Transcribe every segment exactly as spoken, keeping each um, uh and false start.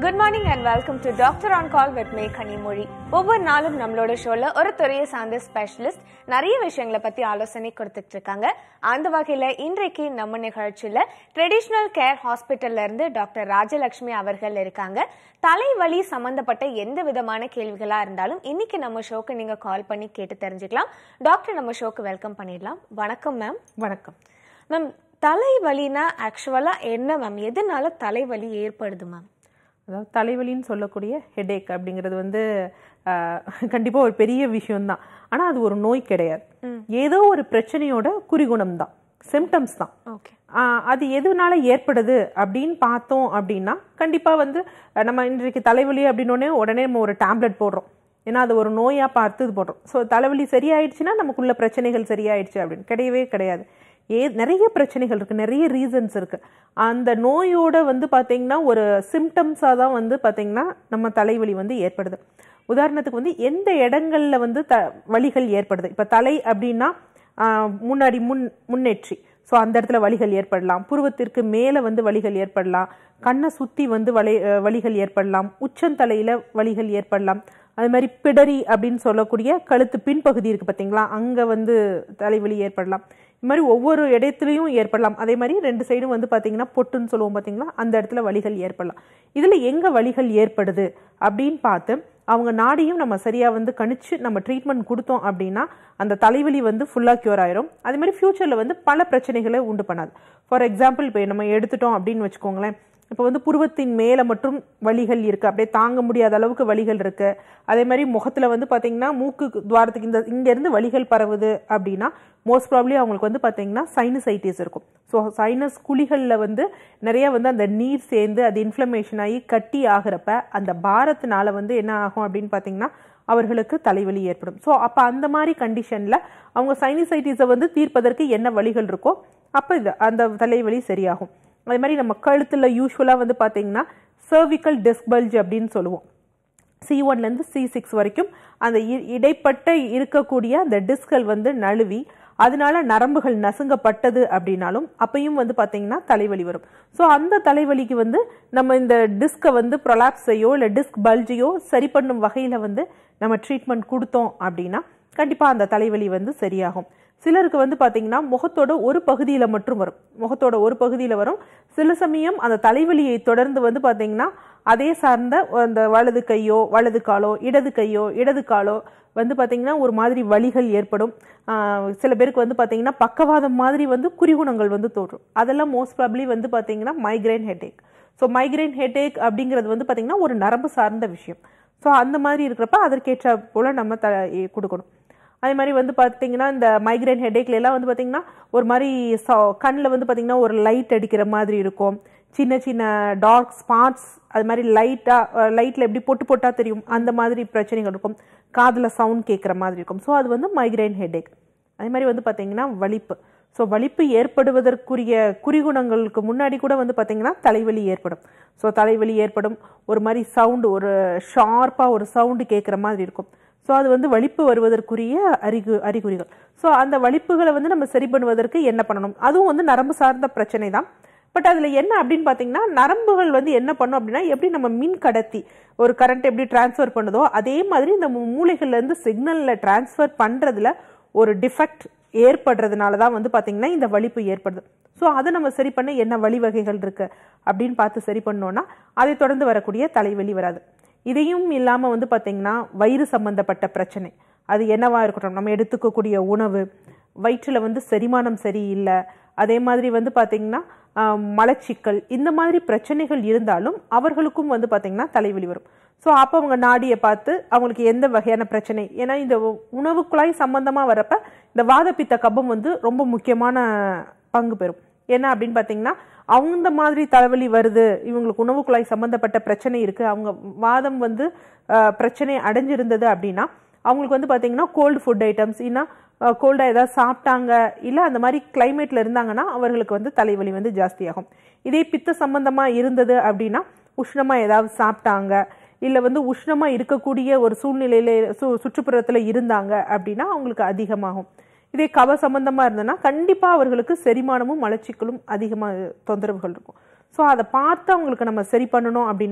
Good morning and welcome to Doctor on Call with me, Kanimuri. ஒவ்வொரு நாளும் நம்மளோட ஷோல ஒரு துறையை சார்ந்த ஸ்பெஷலிஸ்ட் நிறைய விஷயங்களை பத்தி ஆலோசனை கொடுத்துட்டு இருக்காங்க. அந்த வகையில இன்றைக்கு நம்ம நிகழ்ச்சியில ட்ரெடிஷனல் கேர் ஹாஸ்பிட்டல்ல இருந்து டாக்டர் ராஜலட்சுமி அவர்கள் இருக்காங்க. தலைவலி சம்பந்தப்பட்ட எந்த விதமான கேள்விகளா இருந்தாலும் இன்னைக்கு நம்ம ஷோக்கு நீங்க கால் பண்ணி கேட்டு தெரிஞ்சுக்கலாம். டாக்டர் நம்ம ஷோக்கு வெல்கம் பண்ணிடலாம். வணக்கம் மேம். வணக்கம் மேம். தலைவலினா ஆக்சுவலா என்ன மேம்? எதனால தலைவலி ஏற்படுது மேம்? அதாவது தலைவலின்னு சொல்லக்கூடிய ஹெடேக் அப்படிங்கிறது வந்து கண்டிப்பாக ஒரு பெரிய விஷயம்தான். ஆனால் அது ஒரு நோய் கிடையாது. ஏதோ ஒரு பிரச்சனையோட குறிகுணம் தான், சிம்டம்ஸ் தான். ஓகே, அது எதுனால ஏற்படுது அப்படின்னு பார்த்தோம் அப்படின்னா கண்டிப்பாக வந்து நம்ம இன்றைக்கு தலைவலி அப்படின்னோடனே உடனே நம்ம ஒரு டேப்லெட் போடுறோம். ஏன்னா அது ஒரு நோயாக பார்த்து இது போடுறோம். ஸோ தலைவலி சரியாயிடுச்சுன்னா நமக்குள்ள பிரச்சனைகள் சரியாயிடுச்சு அப்படின்னு கிடையவே கிடையாது. ஏ நிறைய பிரச்சனைகள் இருக்குது, நிறைய ரீசன்ஸ் இருக்குது. அந்த நோயோட வந்து பார்த்திங்கன்னா ஒரு சிம்டம்ஸாக தான் வந்து பார்த்திங்கன்னா நம்ம தலைவலி வந்து ஏற்படுது. உதாரணத்துக்கு வந்து எந்த இடங்களில் வந்து த வலிகள் ஏற்படுது. இப்போ தலை அப்படின்னா முன்னாடி முன் முன்னேற்றி, ஸோ அந்த இடத்துல வலிகள் ஏற்படலாம். புருவத்திற்கு மேலே வந்து வலிகள் ஏற்படலாம். கண்ணை சுற்றி வந்து வலி வலிகள் ஏற்படலாம். உச்சந்தலையில் வலிகள் ஏற்படலாம். அது மாதிரி பிடரி அப்படின்னு சொல்லக்கூடிய கழுத்து பின்பகுதி இருக்குது பார்த்தீங்களா, அங்கே வந்து தலைவலி ஏற்படலாம். இது மாதிரி ஒவ்வொரு இடத்துலையும் ஏற்படலாம். அதே மாதிரி ரெண்டு சைடும் வந்து பார்த்தீங்கன்னா பொட்டுன்னு சொல்லுவோம் பார்த்தீங்களா, அந்த இடத்துல வலிகள் ஏற்படலாம். இதில் எங்கே வலிகள் ஏற்படுது அப்படின்னு பார்த்து அவங்க நாடியும் நம்ம சரியாக வந்து கணிச்சு நம்ம ட்ரீட்மெண்ட் கொடுத்தோம் அப்படின்னா அந்த தலைவலி வந்து ஃபுல்லாக க்யூர் ஆயிரும். அதே மாதிரி ஃப்யூச்சரில் வந்து பல பிரச்சனைகளை உண்டு பண்ணாது. ஃபார் எக்ஸாம்பிள் இப்போ நம்ம எடுத்துட்டோம் அப்படின்னு வச்சுக்கோங்களேன், இப்போ வந்து புருவத்தின் மேலே மட்டும் வலிகள் இருக்குது, அப்படியே தாங்க முடியாத அளவுக்கு வலிகள் இருக்குது. அதே மாதிரி முகத்தில் வந்து பார்த்தீங்கன்னா மூக்கு துவாரத்துக்கு இந்த இங்கேருந்து வலிகள் பரவுது அப்படின்னா மோஸ்ட் ப்ராப்ளி அவங்களுக்கு வந்து பார்த்தீங்கன்னா சைனசைட்டிஸ் இருக்கும். ஸோ சைனஸ் குழிகளில் வந்து நிறைய வந்து அந்த நீர் சேர்ந்து அது இன்ஃப்ளமேஷன் ஆகி கட்டி ஆகிறப்ப அந்த பாரத்தினால வந்து என்ன ஆகும் அப்படின்னு பார்த்தீங்கன்னா அவர்களுக்கு தலைவலி ஏற்படும். ஸோ அப்போ அந்த மாதிரி கண்டிஷனில் அவங்க சைனசைட்டிஸை வந்து தீர்ப்பதற்கு என்ன வலிகள் இருக்கோ அப்போ இது அந்த தலைவலி சரியாகும். அதே மாதிரி நம்ம கழுத்தில் யூஸ்வலாக வந்து பார்த்தீங்கன்னா சர்விக்கல் டிஸ்க் பல்ஜ் அப்படின்னு சொல்லுவோம். சி ஒன்லேருந்து சி சிக்ஸ் வரைக்கும் அந்த இடைப்பட்ட இருக்கக்கூடிய அந்த டிஸ்கள் வந்து நழுவி அதனால நரம்புகள் நசுங்கப்பட்டது அப்படின்னாலும் அப்பையும் வந்து பார்த்தீங்கன்னா தலைவலி வரும். ஸோ அந்த தலைவலிக்கு வந்து நம்ம இந்த டிஸ்கை வந்து ப்ரொலாப்ஸையோ இல்லை டிஸ்க் பல்ஜையோ சரி பண்ணும் வகையில் வந்து நம்ம ட்ரீட்மெண்ட் கொடுத்தோம் அப்படின்னா கண்டிப்பாக அந்த தலைவலி வந்து சரியாகும். சிலருக்கு வந்து பார்த்தீங்கன்னா முகத்தோட ஒரு பகுதியில் மட்டும் வரும், முகத்தோட ஒரு பகுதியில் வரும். சில சமயம் அந்த தலைவலியை தொடர்ந்து வந்து பார்த்தீங்கன்னா அதே சார்ந்த அந்த வலது கையோ வலது காலோ இடது கையோ இடது காலோ வந்து பார்த்தீங்கன்னா ஒரு மாதிரி வலிகள் ஏற்படும். சில பேருக்கு வந்து பார்த்தீங்கன்னா பக்கவாதம் மாதிரி வந்து குறிகுணங்கள் வந்து தோற்றும். அதெல்லாம் மோஸ்ட் ப்ராப்ளி வந்து பார்த்தீங்கன்னா migraine headache. So migraine headache அப்படிங்கிறது வந்து பார்த்தீங்கன்னா ஒரு நரம்பு சார்ந்த விஷயம். ஸோ அந்த மாதிரி இருக்கிறப்ப அதற்கேற்ற போல் நம்ம த கொடுக்கணும். அதே மாதிரி வந்து பார்த்தீங்கன்னா இந்த மைக்ரைன் ஹெட்டேக்ல எல்லாம் வந்து பார்த்தீங்கன்னா ஒரு மாதிரி கண்ணில் வந்து பார்த்தீங்கன்னா ஒரு லைட் அடிக்கிற மாதிரி இருக்கும், சின்ன சின்ன டார்க் ஸ்பாட்ஸ், அது மாதிரி லைட்டாக லைட்டில் எப்படி பொட்டு பொட்டாக தெரியும் அந்த மாதிரி பிரச்சனைகள் இருக்கும். காதில் சவுண்ட் கேட்குற மாதிரி இருக்கும். ஸோ அது வந்து மைக்ரைன் ஹெட்டேக். அதே மாதிரி வந்து பார்த்தீங்கன்னா வலிப்பு. ஸோ வலிப்பு ஏற்படுவதற்குரிய குறிகுணங்களுக்கு முன்னாடி கூட வந்து பார்த்தீங்கன்னா தலைவலி ஏற்படும். ஸோ தலைவலி ஏற்படும், ஒரு மாதிரி சவுண்டு ஒரு ஷார்ப்பாக ஒரு சவுண்டு கேட்குற மாதிரி இருக்கும். ஸோ அது வந்து வலிப்பு வருவதற்குரிய அறிகு அறிகுறிகள். ஸோ அந்த வலிப்புகளை வந்து நம்ம சரி பண்ணுவதற்கு என்ன பண்ணணும்? அதுவும் வந்து நரம்பு சார்ந்த பிரச்சனை தான். பட் அதில் என்ன அப்படின்னு பார்த்தீங்கன்னா நரம்புகள் வந்து என்ன பண்ணும் அப்படின்னா எப்படி நம்ம மின் கடத்தி ஒரு கரண்ட் எப்படி டிரான்ஸ்ஃபர் பண்ணுதோ அதே மாதிரி இந்த மூளைகள்லேருந்து சிக்னலில் டிரான்ஸ்ஃபர் பண்ணுறதுல ஒரு டிஃபெக்ட் ஏற்படுறதுனால தான் வந்து பார்த்தீங்கன்னா இந்த வலிப்பு ஏற்படுது. ஸோ அதை நம்ம சரி பண்ண என்ன வழிவகைகள் இருக்குது அப்படின்னு பார்த்து சரி பண்ணோன்னா அதை தொடர்ந்து வரக்கூடிய தலைவலி வராது. இதையும் இல்லாமல் வந்து பார்த்தீங்கன்னா வயிறு சம்பந்தப்பட்ட பிரச்சனை அது என்னவா இருக்கட்டும், நம்ம எடுத்துக்கக்கூடிய உணவு, வயிற்றில் வந்து செரிமானம் சரியில்லை, அதே மாதிரி வந்து பார்த்தீங்கன்னா மலச்சிக்கல், இந்த மாதிரி பிரச்சனைகள் இருந்தாலும் அவர்களுக்கும் வந்து பார்த்தீங்கன்னா தலைவலி வரும். ஸோ அப்போ அவங்க நாடியை பார்த்து அவங்களுக்கு எந்த வகையான பிரச்சனை, ஏன்னா இந்த உணவு குழாய் சம்பந்தமாக வரப்ப இந்த வாதப்பித்த கபம் வந்து ரொம்ப முக்கியமான பங்கு பெறும். என்ன அப்படின்னு பார்த்தீங்கன்னா அவங்க மாதிரி தலைவலி வருது, இவங்களுக்கு உணவு குழாய் சம்பந்தப்பட்ட பிரச்சனை இருக்குது, அவங்க வாதம் வந்து பிரச்சனை அடைஞ்சிருந்தது அப்படின்னா அவங்களுக்கு வந்து பார்த்தீங்கன்னா கோல்டு ஃபுட் ஐட்டம்ஸ் இல்லைன்னா கோல்டாக ஏதாவது சாப்பிட்டாங்க இல்லை அந்த மாதிரி கிளைமேட்டில் இருந்தாங்கன்னா அவர்களுக்கு வந்து தலைவலி வந்து ஜாஸ்தியாகும். இதே பித்த சம்பந்தமாக இருந்தது அப்படின்னா உஷ்ணமாக ஏதாவது சாப்பிட்டாங்க இல்லை வந்து உஷ்ணமாக இருக்கக்கூடிய ஒரு சூழ்நிலையில சு சுற்றுப்புறத்தில் இருந்தாங்க அப்படின்னா அவங்களுக்கு அதிகமாகும். இதே கப சம்பந்தமாக இருந்ததுன்னா கண்டிப்பாக அவர்களுக்கு செரிமானமும் மலச்சிக்கலும் அதிகமாக தொந்தரவுகள் இருக்கும். ஸோ அதை பார்த்து அவங்களுக்கு நம்ம சரி பண்ணணும் அப்படின்னா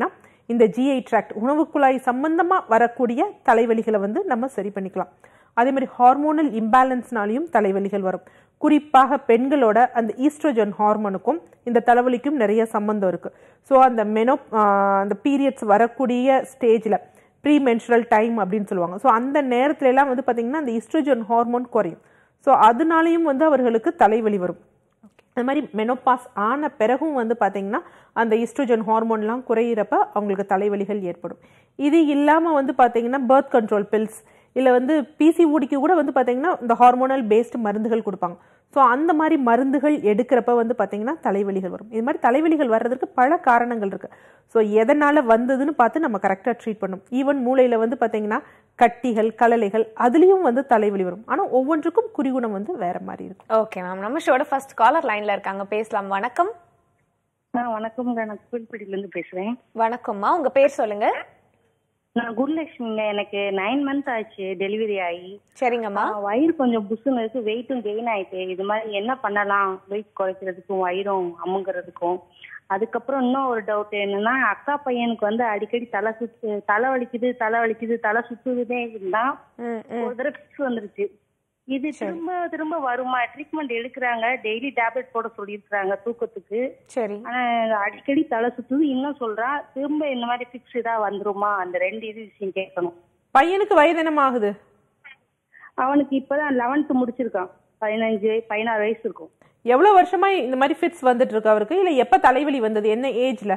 இந்த ஜிஐ ட்ராக்ட் உணவு குழாய் சம்பந்தமா வரக்கூடிய தலைவலிகளை வந்து நம்ம சரி பண்ணிக்கலாம். அதே மாதிரி ஹார்மோனல் இம்பேலன்ஸ்னாலையும் தலைவலிகள் வரும். குறிப்பாக பெண்களோட அந்த ஈஸ்ட்ரோஜன் ஹார்மோனுக்கும் இந்த தலைவலிக்கும் நிறைய சம்பந்தம் இருக்கு. ஸோ அந்த மெனோ அந்த பீரியட்ஸ் வரக்கூடிய ஸ்டேஜில் ப்ரீ மென்ஸ்ட்ரல் டைம் அப்படின்னு சொல்லுவாங்க. ஸோ அந்த நேரத்துல எல்லாம் வந்து பார்த்தீங்கன்னா அந்த ஈஸ்ட்ரோஜன் ஹார்மோன் குறையும். ஸோ அதனாலையும் வந்து அவர்களுக்கு தலைவலி வரும். அது மாதிரி மெனோபாஸ் ஆன பிறகும் வந்து பார்த்தீங்கன்னா அந்த ஈஸ்ட்ரோஜன் ஹார்மோன்லாம் குறையிறப்ப அவங்களுக்கு தலைவலிகள் ஏற்படும். இது இல்லாமல் வந்து பார்த்தீங்கன்னா பர்த் கண்ட்ரோல் பில்ஸ் இல்லை வந்து பிசிஓடிக்கு கூட வந்து பார்த்தீங்கன்னா இந்த ஹார்மோனல் பேஸ்டு மருந்துகள் கொடுப்பாங்க. ஸோ அந்த மாதிரி மருந்துகள் எடுக்கிறப்ப வந்து பார்த்தீங்கன்னா தலைவலிகள் வரும். இது மாதிரி தலைவலிகள் வர்றதுக்கு பல காரணங்கள் இருக்கு. ஸோ எதனால வந்ததுன்னு பார்த்து நம்ம கரெக்டாக ட்ரீட் பண்ணணும். ஈவன் மூளையில் வந்து பார்த்தீங்கன்னா கட்டிகள் கலலைகள் அதுலேயும் வந்து தலைவலி வரும். ஆனால் ஒவ்வொன்றுக்கும் குறிகுணம் வந்து வேற மாதிரி இருக்கும். ஓகே மேம், நம்ம ஷோட ஃபர்ஸ்ட் காலர் லைன்ல இருக்காங்க, பேசலாம். வணக்கம். வணக்கம், நான் கோயில்பட்டியில இருந்து பேசுறேன். வணக்கம்மா, உங்க பேர் சொல்லுங்க. நான் குருலட்சுமிங்க. எனக்கு நைன் மந்த் ஆச்சு டெலிவரி ஆகி. சரிங்கம்மா. வயிறு கொஞ்சம் புசுன்னு இருக்கு, வெயிட்டும் கெயின் ஆயிட்டு. இது மாதிரி என்ன பண்ணலாம் வெயிட் குறைக்கிறதுக்கும் வயிறும் அமுங்கிறதுக்கும்? அதுக்கப்புறம் இன்னும் ஒரு டவுட் என்னன்னா, அக்கா பையனுக்கு வந்து அடிக்கடி தலை சுத்து தலை வலிக்குது தலை வலிக்குது தலை சுத்துதுன்னே இருந்தா ஒரு தடவை பிக்ஸ் வந்துருச்சு. இது திரும்ப திரும்ப வருமா? ட்ரீட்மெண்ட் எடுக்கிறாங்க, டெய்லி டேப்லெட் போட சொல்லியிருக்கிறாங்க தூக்கத்துக்கு. சரி. ஆனா அடிக்கடி தலை சுத்துது இன்னும் சொல்றா. திரும்ப இந்த மாதிரி பிக்ஸ் இதா வந்துருமா? அந்த ரெண்டு இது விஷயம் கேட்கணும். பையனுக்கு வயது என்னமாகுது? அவனுக்கு இப்பதான் லெவன்த் முடிச்சிருக்கான். பதினஞ்சு பதினாறு வயசு இருக்கும். எவ்வளவு வருஷமா இந்த மாதிரி ஃபிட்ஸ் வந்துட்டு இருக்கு அவருக்கு? இல்ல எப்ப தலைவலி வந்தது? என்ன ஏஜ்ல?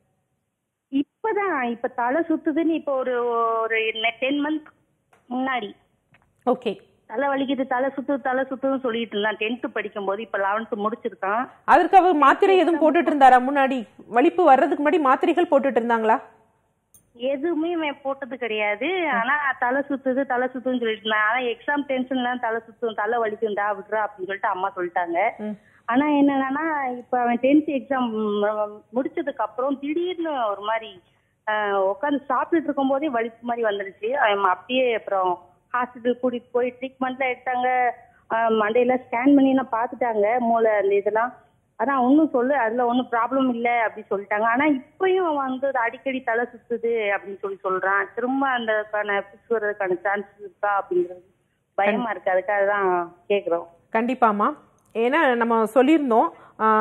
இப்பதான் இப்ப தலை சுத்துதுன்னு இப்ப ஒரு ஒரு டென் மந்த் முன்னாடி. ஓகே. தலை வலிக்குது தலை சுத்து தலை சுத்துன்னு சொல்லிட்டு இருந்தான் டென்த் படிக்கும் போது. இப்ப லெவன்த் முடிச்சிருக்கான். அதற்கு அவர் மாத்திரை எதுவும் போட்டுட்டு இருந்தாரா? முன்னாடி வலிப்பு வர்றதுக்கு முன்னாடி மாத்திரைகள் போட்டுட்டு இருந்தாங்களா? எதுவுமே போட்டது கிடையாது. ஆனா தலை சுத்துது தலை சுத்துன்னு சொல்லிட்டு இருந்தான். ஆனா எக்ஸாம் டென்ஷன்ல தலை சுத்தும் தலை வலிக்கும்டா விடுறா அப்படின்னு சொல்லிட்டு அம்மா சொல்லிட்டாங்க. ஆனா என்னன்னா இப்ப அவன் டென்த் எக்ஸாம் முடிச்சதுக்கு அப்புறம் திடீர்னு ஒரு மாதிரி உட்காந்து சாப்பிட்டுட்டு இருக்கும் போதே வலிப்பு மாதிரி வந்துருச்சு. அவன் அப்படியே அப்புறம் ஹாஸ்பிட்டல் கூட்டிட்டு போய் ட்ரீட்மெண்ட்ல எடுத்தாங்க. மண்டையில ஸ்கேன் பண்ணி எல்லாம் பாத்துட்டாங்க மூளை அந்த இதெல்லாம். அதான் ஒன்னும் சொல்லு அதுல ஒன்னும் ப்ராப்ளம் இல்லை அப்படின்னு சொல்லிட்டாங்க. ஆனா இப்பயும் அவன் வந்து அடிக்கடி தலை சுத்துது அப்படின்னு சொல்லி சொல்றான். திரும்ப அந்த பிக்ஸ் வர்றதுக்கான சான்ஸ் இருக்கா அப்படிங்கிறது பயமா இருக்கு. அதுக்காக தான் கேக்குறோம். கண்டிப்பாமா. ஏன்னா நம்ம சொல்லியிருந்தோம்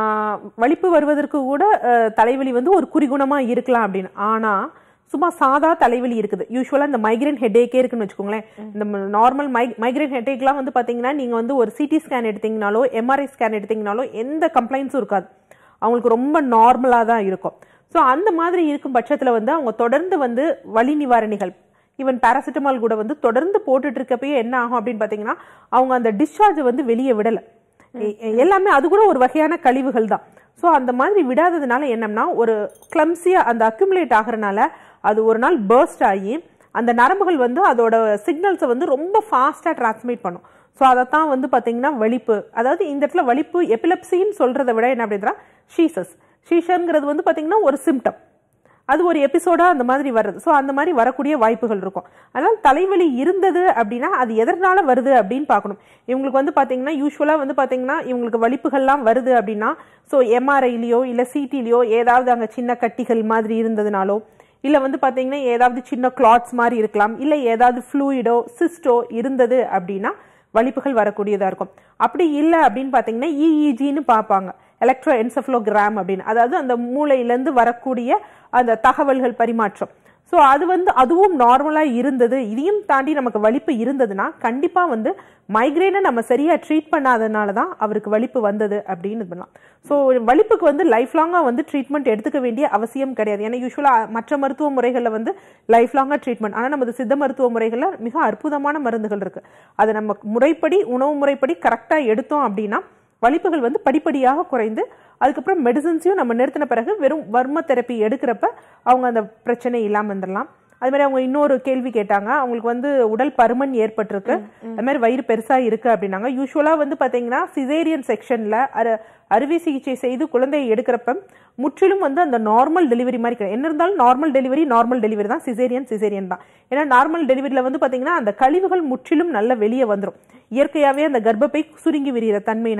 வலிப்பு வருவதற்கு கூட தலைவலி வந்து ஒரு குறிகுணமா இருக்கலாம் அப்படின்னு. ஆனா சும்மா சாதா தலைவலி இருக்குது, யூஸ்வலா இந்த மைக்ரேன் ஹெட்டேக்கே இருக்குன்னு வச்சுக்கோங்களேன். இந்த நார்மல் மை மைக்ரேன் ஹெட்டேக்லாம் வந்து பாத்தீங்கன்னா நீங்க வந்து ஒரு சிடி ஸ்கேன் எடுத்தீங்கனாலோ எம்ஆர்ஐ ஸ்கேன் எடுத்தீங்கனாலோ எந்த கம்ப்ளைண்ட்ஸும் இருக்காது, அவங்களுக்கு ரொம்ப நார்மலா தான் இருக்கும். ஸோ அந்த மாதிரி இருக்கும் பட்சத்துல வந்து அவங்க தொடர்ந்து வந்து வலி நிவாரணிகள் ஈவன் பேராசிட்டமால் கூட வந்து தொடர்ந்து போட்டுட்டு இருக்கப்பயே என்ன ஆகும் அப்படின்னு பாத்தீங்கன்னா அவங்க அந்த டிஸ்சார்ஜ் வந்து வெளியே விடலை. எல்லாமே அது கூட ஒரு வகையான கழிவுகள் தான். ஸோ அந்த மாதிரி விடாததுனால என்னன்னா ஒரு கிளம்சியா அந்த அக்யூமுலேட் ஆகிறனால அது ஒரு நாள் பர்ஸ்ட் ஆகி அந்த நரம்புகள் வந்து அதோட சிக்னல்ஸை வந்து ரொம்ப ஃபாஸ்டா டிரான்ஸ்மிட் பண்ணும். ஸோ அதைத்தான் வந்து பாத்தீங்கன்னா வலிப்பு, அதாவது இந்த இடத்துல வலிப்பு எபிலப்சின்னு சொல்றதை விட என்ன அப்படின்னா ஷீசஸ் ஷீஷங்கிறது வந்து பாத்தீங்கன்னா ஒரு சிம்டம், அது ஒரு எபிசோடா அந்த மாதிரி வர்றது. ஸோ அந்த மாதிரி வரக்கூடிய வாய்ப்புகள் இருக்கும். அதனால தலைவலி இருந்தது அப்படின்னா அது எதனால வருது அப்படின்னு பார்க்கணும். இவங்களுக்கு வந்து பாத்தீங்கன்னா யூஸ்வலா வந்து பாத்தீங்கன்னா இவங்களுக்கு வலிப்புகள்லாம் வருது அப்படின்னா ஸோ எம்ஆர்ஐலயோ இல்ல சிடிலயோ ஏதாவது அங்க சின்ன கட்டிகள் மாதிரி இருந்ததுனாலோ இல்ல வந்து பாத்தீங்கன்னா ஏதாவது சின்ன கிளாட்ஸ் மாதிரி இருக்கலாம், இல்ல ஏதாவது ஃப்ளூயிடோ சிஸ்டோ இருந்தது அப்படின்னா வலிப்புகள் வரக்கூடியதா இருக்கும். அப்படி இல்லை அப்படின்னு பாத்தீங்கன்னா இஇஜின்னு பார்ப்பாங்க, எலக்ட்ரோ என்செஃபலோகிராம் அப்படின்னு, அதாவது அந்த மூளையிலேருந்து வரக்கூடிய அந்த தகவல்கள் பரிமாற்றம். ஸோ அது வந்து அதுவும் நார்மலா இருந்தது, இதையும் தாண்டி நமக்கு வலிப்பு இருந்ததுன்னா கண்டிப்பா வந்து மைக்ரேனை நம்ம சரியா ட்ரீட் பண்ணாதனால தான் அவருக்கு வலிப்பு வந்தது அப்படின்னு பண்ணலாம். ஸோ வலிப்புக்கு வந்து லைஃப் லாங்கா வந்து ட்ரீட்மெண்ட் எடுத்துக்க வேண்டிய அவசியம் கிடையாது. ஏன்னா யூஸ்வலா மற்ற மருத்துவ முறைகளில் வந்து லைஃப் லாங்கா ட்ரீட்மெண்ட், ஆனால் நமது சித்த மருத்துவ முறைகளில் மிக அற்புதமான மருந்துகள் இருக்கு. அதை நம்ம முறைப்படி உணவு முறைப்படி கரெக்டா எடுத்தோம் அப்படின்னா வலிப்புகள் வந்து படிப்படியாக குறைந்து அதுக்கப்புறம் மெடிசன்ஸையும் நம்ம நிறுத்தின பிறகு வெறும் வர்ம தெரப்பி எடுக்கிறப்ப அவங்க அந்த பிரச்சனை இல்லாமல் வந்துடலாம். அது மாதிரி அவங்க இன்னொரு கேள்வி கேட்டாங்க, அவங்களுக்கு வந்து உடல் பருமன் ஏற்பட்டிருக்கு, அது மாதிரி வயிறு பெருசா இருக்கு அப்படின்னாங்க. யூஸ்வலா வந்து பாத்தீங்கன்னா சிசேரியன் செக்ஷன்ல அரு அறுவை சிகிச்சை செய்து குழந்தையை எடுக்கிறப்ப முற்றிலும் வந்து அந்த நார்மல் டெலிவரி மாதிரி என்ன இருந்தாலும் நார்மல் டெலிவரி நார்மல் டெலிவரி தான், சிசேரியன் சிசேரியன் தான். ஏன்னா நார்மல் டெலிவரியில வந்து பாத்தீங்கன்னா அந்த கழிவுகள் முற்றிலும் நல்ல வெளியே வந்துடும், இயற்கையாவே அந்த கர்ப்பப்பை சுருங்கி விரிகிற தன்மையினால.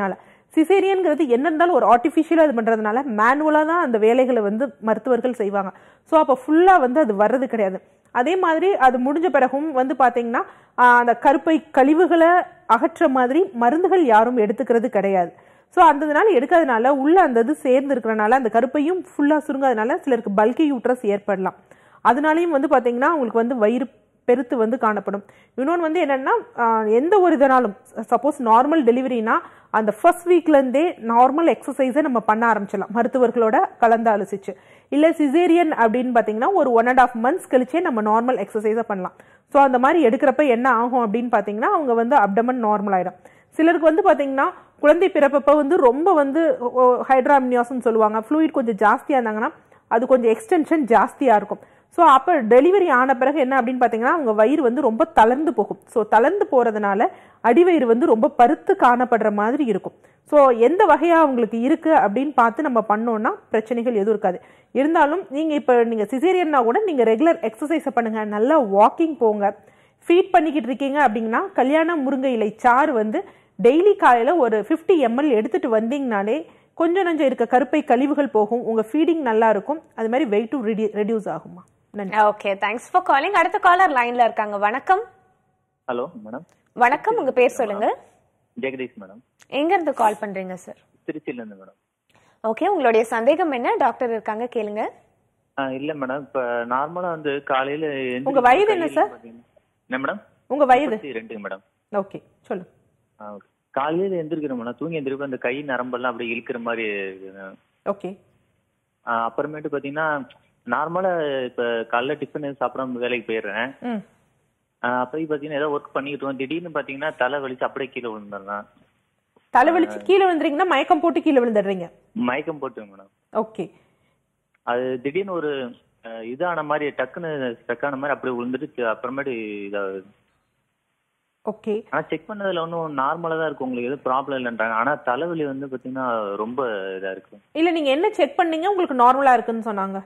சிசேரியன்ங்கிறது என்ன இருந்தாலும் ஒரு ஆர்டிஃபிஷியலாக இது பண்ணுறதுனால மேனுவலாக தான் அந்த வேலைகளை வந்து மருத்துவர்கள் செய்வாங்க. ஸோ அப்போ ஃபுல்லாக வந்து அது வர்றது கிடையாது. அதே மாதிரி அது முடிஞ்ச பிறகும் வந்து பார்த்தீங்கன்னா அந்த கருப்பை கழிவுகளை அகற்ற மாதிரி மருந்துகள் யாரும் எடுத்துக்கிறது கிடையாது. ஸோ அந்ததுனால எடுக்கிறதுனால உள்ள அந்த இது சேர்ந்து இருக்கிறனால அந்த கருப்பையும் ஃபுல்லாக சுருங்காதனால சிலருக்கு பல்கி யூட்ரஸ் ஏற்படலாம். அதனாலையும் வந்து பார்த்தீங்கன்னா அவங்களுக்கு வந்து வயிறு பெருத்து வந்து காணப்படும். இன்னொன்று வந்து என்னென்னா எந்த ஒரு இதனாலும் சப்போஸ் நார்மல் டெலிவரினா அந்த ஃபர்ஸ்ட் வீக்லேருந்தே நார்மல் எக்ஸசைஸை நம்ம பண்ண ஆரம்பிச்சிடலாம் மருத்துவர்களோட கலந்து ஆலோசிச்சு. இல்லை சிசேரியன் அப்படின்னு பார்த்தீங்கன்னா ஒரு ஒன் அண்ட் ஆஃப் மந்த்ஸ் கழிச்சே நம்ம நார்மல் எக்ஸசைஸை பண்ணலாம். ஸோ அந்த மாதிரி எடுக்கிறப்ப என்ன ஆகும் அப்படின்னு பார்த்தீங்கன்னா அவங்க வந்து அப்டமன் நார்மல் ஆகிடும். சிலருக்கு வந்து பார்த்தீங்கன்னா குழந்தை பிறப்பப்போ வந்து ரொம்ப வந்து ஹைட்ராம்னியாஸ்ன்னு சொல்லுவாங்க, ஃப்ளூயிட் கொஞ்சம் ஜாஸ்தியாக இருந்தாங்கன்னா அது கொஞ்சம் எக்ஸ்டென்ஷன் ஜாஸ்தியாக இருக்கும். ஸோ அப்போ டெலிவரி ஆன பிறகு என்ன அப்படின்னு பார்த்தீங்கன்னா அவங்க வயிறு வந்து ரொம்ப தளர்ந்து போகும். ஸோ தளர்ந்து போகிறதுனால அடிவயிறு வந்து ரொம்ப பருத்து காணப்படுற மாதிரி இருக்கும். ஸோ எந்த வகையாக அவங்களுக்கு இருக்குது அப்படின்னு பார்த்து நம்ம பண்ணோன்னா பிரச்சனைகள் எதுவும் இருக்காது. இருந்தாலும் நீங்கள் இப்போ நீங்கள் சிசேரியன்னா கூட நீங்கள் ரெகுலர் எக்ஸசைஸை பண்ணுங்கள், நல்லா வாக்கிங் போங்க. ஃபீட் பண்ணிக்கிட்டு இருக்கீங்க அப்படின்னா கல்யாண முருங்கை இலை சாறு வந்து டெய்லி காலையில் ஒரு ஃபிஃப்டி எம்எல் எடுத்துகிட்டு வந்தீங்கனாலே கொஞ்சம் நஞ்சம் இருக்க கருப்பை கழிவுகள் போகும், உங்கள் ஃபீடிங் நல்லா இருக்கும், அது மாதிரி வெயிட்டும் ரெடியூஸ் ஆகுமா. Okay, thanks for calling. அடுத்த காலர் லைன்ல இருக்காங்க. வணக்கம். Hello madam. வணக்கம், உங்க பேர் சொல்லுங்க. ஜெகதீஷ் மேடம். எங்க இருந்து கால் பண்றீங்க சார்? திருச்சியில இருந்து மேடம். ஓகே, உங்களுடைய சந்தேகம் என்ன? டாக்டர் இருக்காங்க, கேளுங்க. இல்ல மேடம், இப்ப நார்மலா வந்து காலையில உங்க வயது என்ன சார்? என்ன மேடம்? உங்க வயது? ரெண்டு மேடம். ஓகே, சொல்லுங்க. காலையில எந்திரிக்கிறோம் மேடம், தூங்கி எந்திரிப்ப அந்த கை நரம்பெல்லாம் அப்படியே இழுக்கிற மாதிரி. ஓகே. அப்புறமேட்டு பாத்தீங்கன்னா நார்மலா இப்ப காலைல டிஃபன் சாப்பிடாம வேலைக்கு போயிடுறேன். அப்படி பாத்தீங்கன்னா ஏதோ ஒர்க் பண்ணிக்கிட்டு திடீர்னு பாத்தீங்கன்னா தலை வலிச்சு அப்படியே கீழே விழுந்துடுறேன். தலை வலிச்சு கீழே விழுந்துறீங்கன்னா மயக்கம் போட்டு கீழே விழுந்துடுறீங்க? மயக்கம் போட்டு மேடம். ஓகே. அது திடீர்னு ஒரு இதான மாதிரி டக்குன்னு ஸ்ட்ரக்கான மாதிரி அப்படியே விழுந்துட்டு அப்புறமேட்டு இதாகுது. ஓகே. ஆனா செக் பண்ணதுல ஒன்றும் நார்மலா தான் இருக்கு, உங்களுக்கு எதுவும் ப்ராப்ளம் இல்லைன்றாங்க. ஆனா தலைவலி வந்து பாத்தீங்கன்னா ரொம்ப இதா இருக்கு. இல்ல நீங்க என்ன செக் பண்ணீங்க உங்களுக்கு நார்மலா இருக்குன்னு சொன்னாங்க?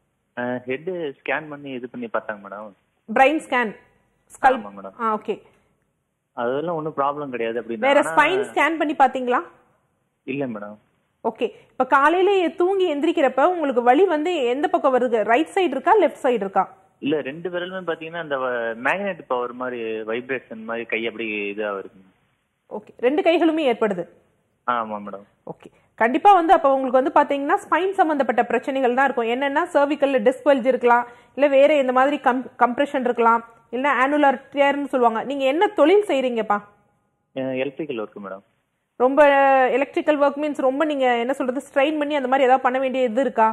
ஹெட் ஸ்கேன் பண்ணி இது பண்ணி பார்த்தாங்க madam. Brain scan skull madam. ஆ ஓகே. அதெல்லாம் ஒன்றும் ப்ராப்ளம் கிடையாது அப்படினா. வேற ஸ்பைன் ஸ்கேன் பண்ணி பாத்தீங்களா? இல்ல மேடம். ஓகே. இப்ப காலையில தூங்கி எந்திரிக்கிறப்ப உங்களுக்கு வலி வந்து எந்த பக்கம் வருது? ரைட் சைடு இருக்கா லெஃப்ட் சைடு இருக்கா? இல்ல ரெண்டு விரலுமே பாத்தீங்கன்னா அந்த மேக்னெட் பவர் மாதிரி வைப்ரேஷன் மாதிரி கை அப்படி இதா வருது. ஓகே. ரெண்டு கைகளுமே ஏற்படுது? ஆமா மேடம். ஓகே. கண்டிப்பா வந்து அப்ப உங்களுக்கு வந்து பாத்தீங்கன்னா ஸ்பைன் சம்பந்தப்பட்ட பிரச்சனைகள் தான் இருக்கும். என்னன்னா சர்விக்கல்ல டிஸ்க் பல்ஜ் இருக்கலாம், இல்ல வேற இந்த மாதிரி கம்ப்ரெஷன் இருக்கலாம், இல்ல ஆனுலர் டியர்னு சொல்லுவாங்க. நீங்க என்ன தொழில் செய்றீங்கப்பா? Electrical work madam. ரொம்ப எலக்ட்ரிக்கல் ஒர்க் மீன்ஸ் ரொம்ப நீங்க என்ன சொல்றது ஸ்ட்ரெயின் பண்ணி அந்த மாதிரி ஏதாவது பண்ண வேண்டிய இது இருக்கா?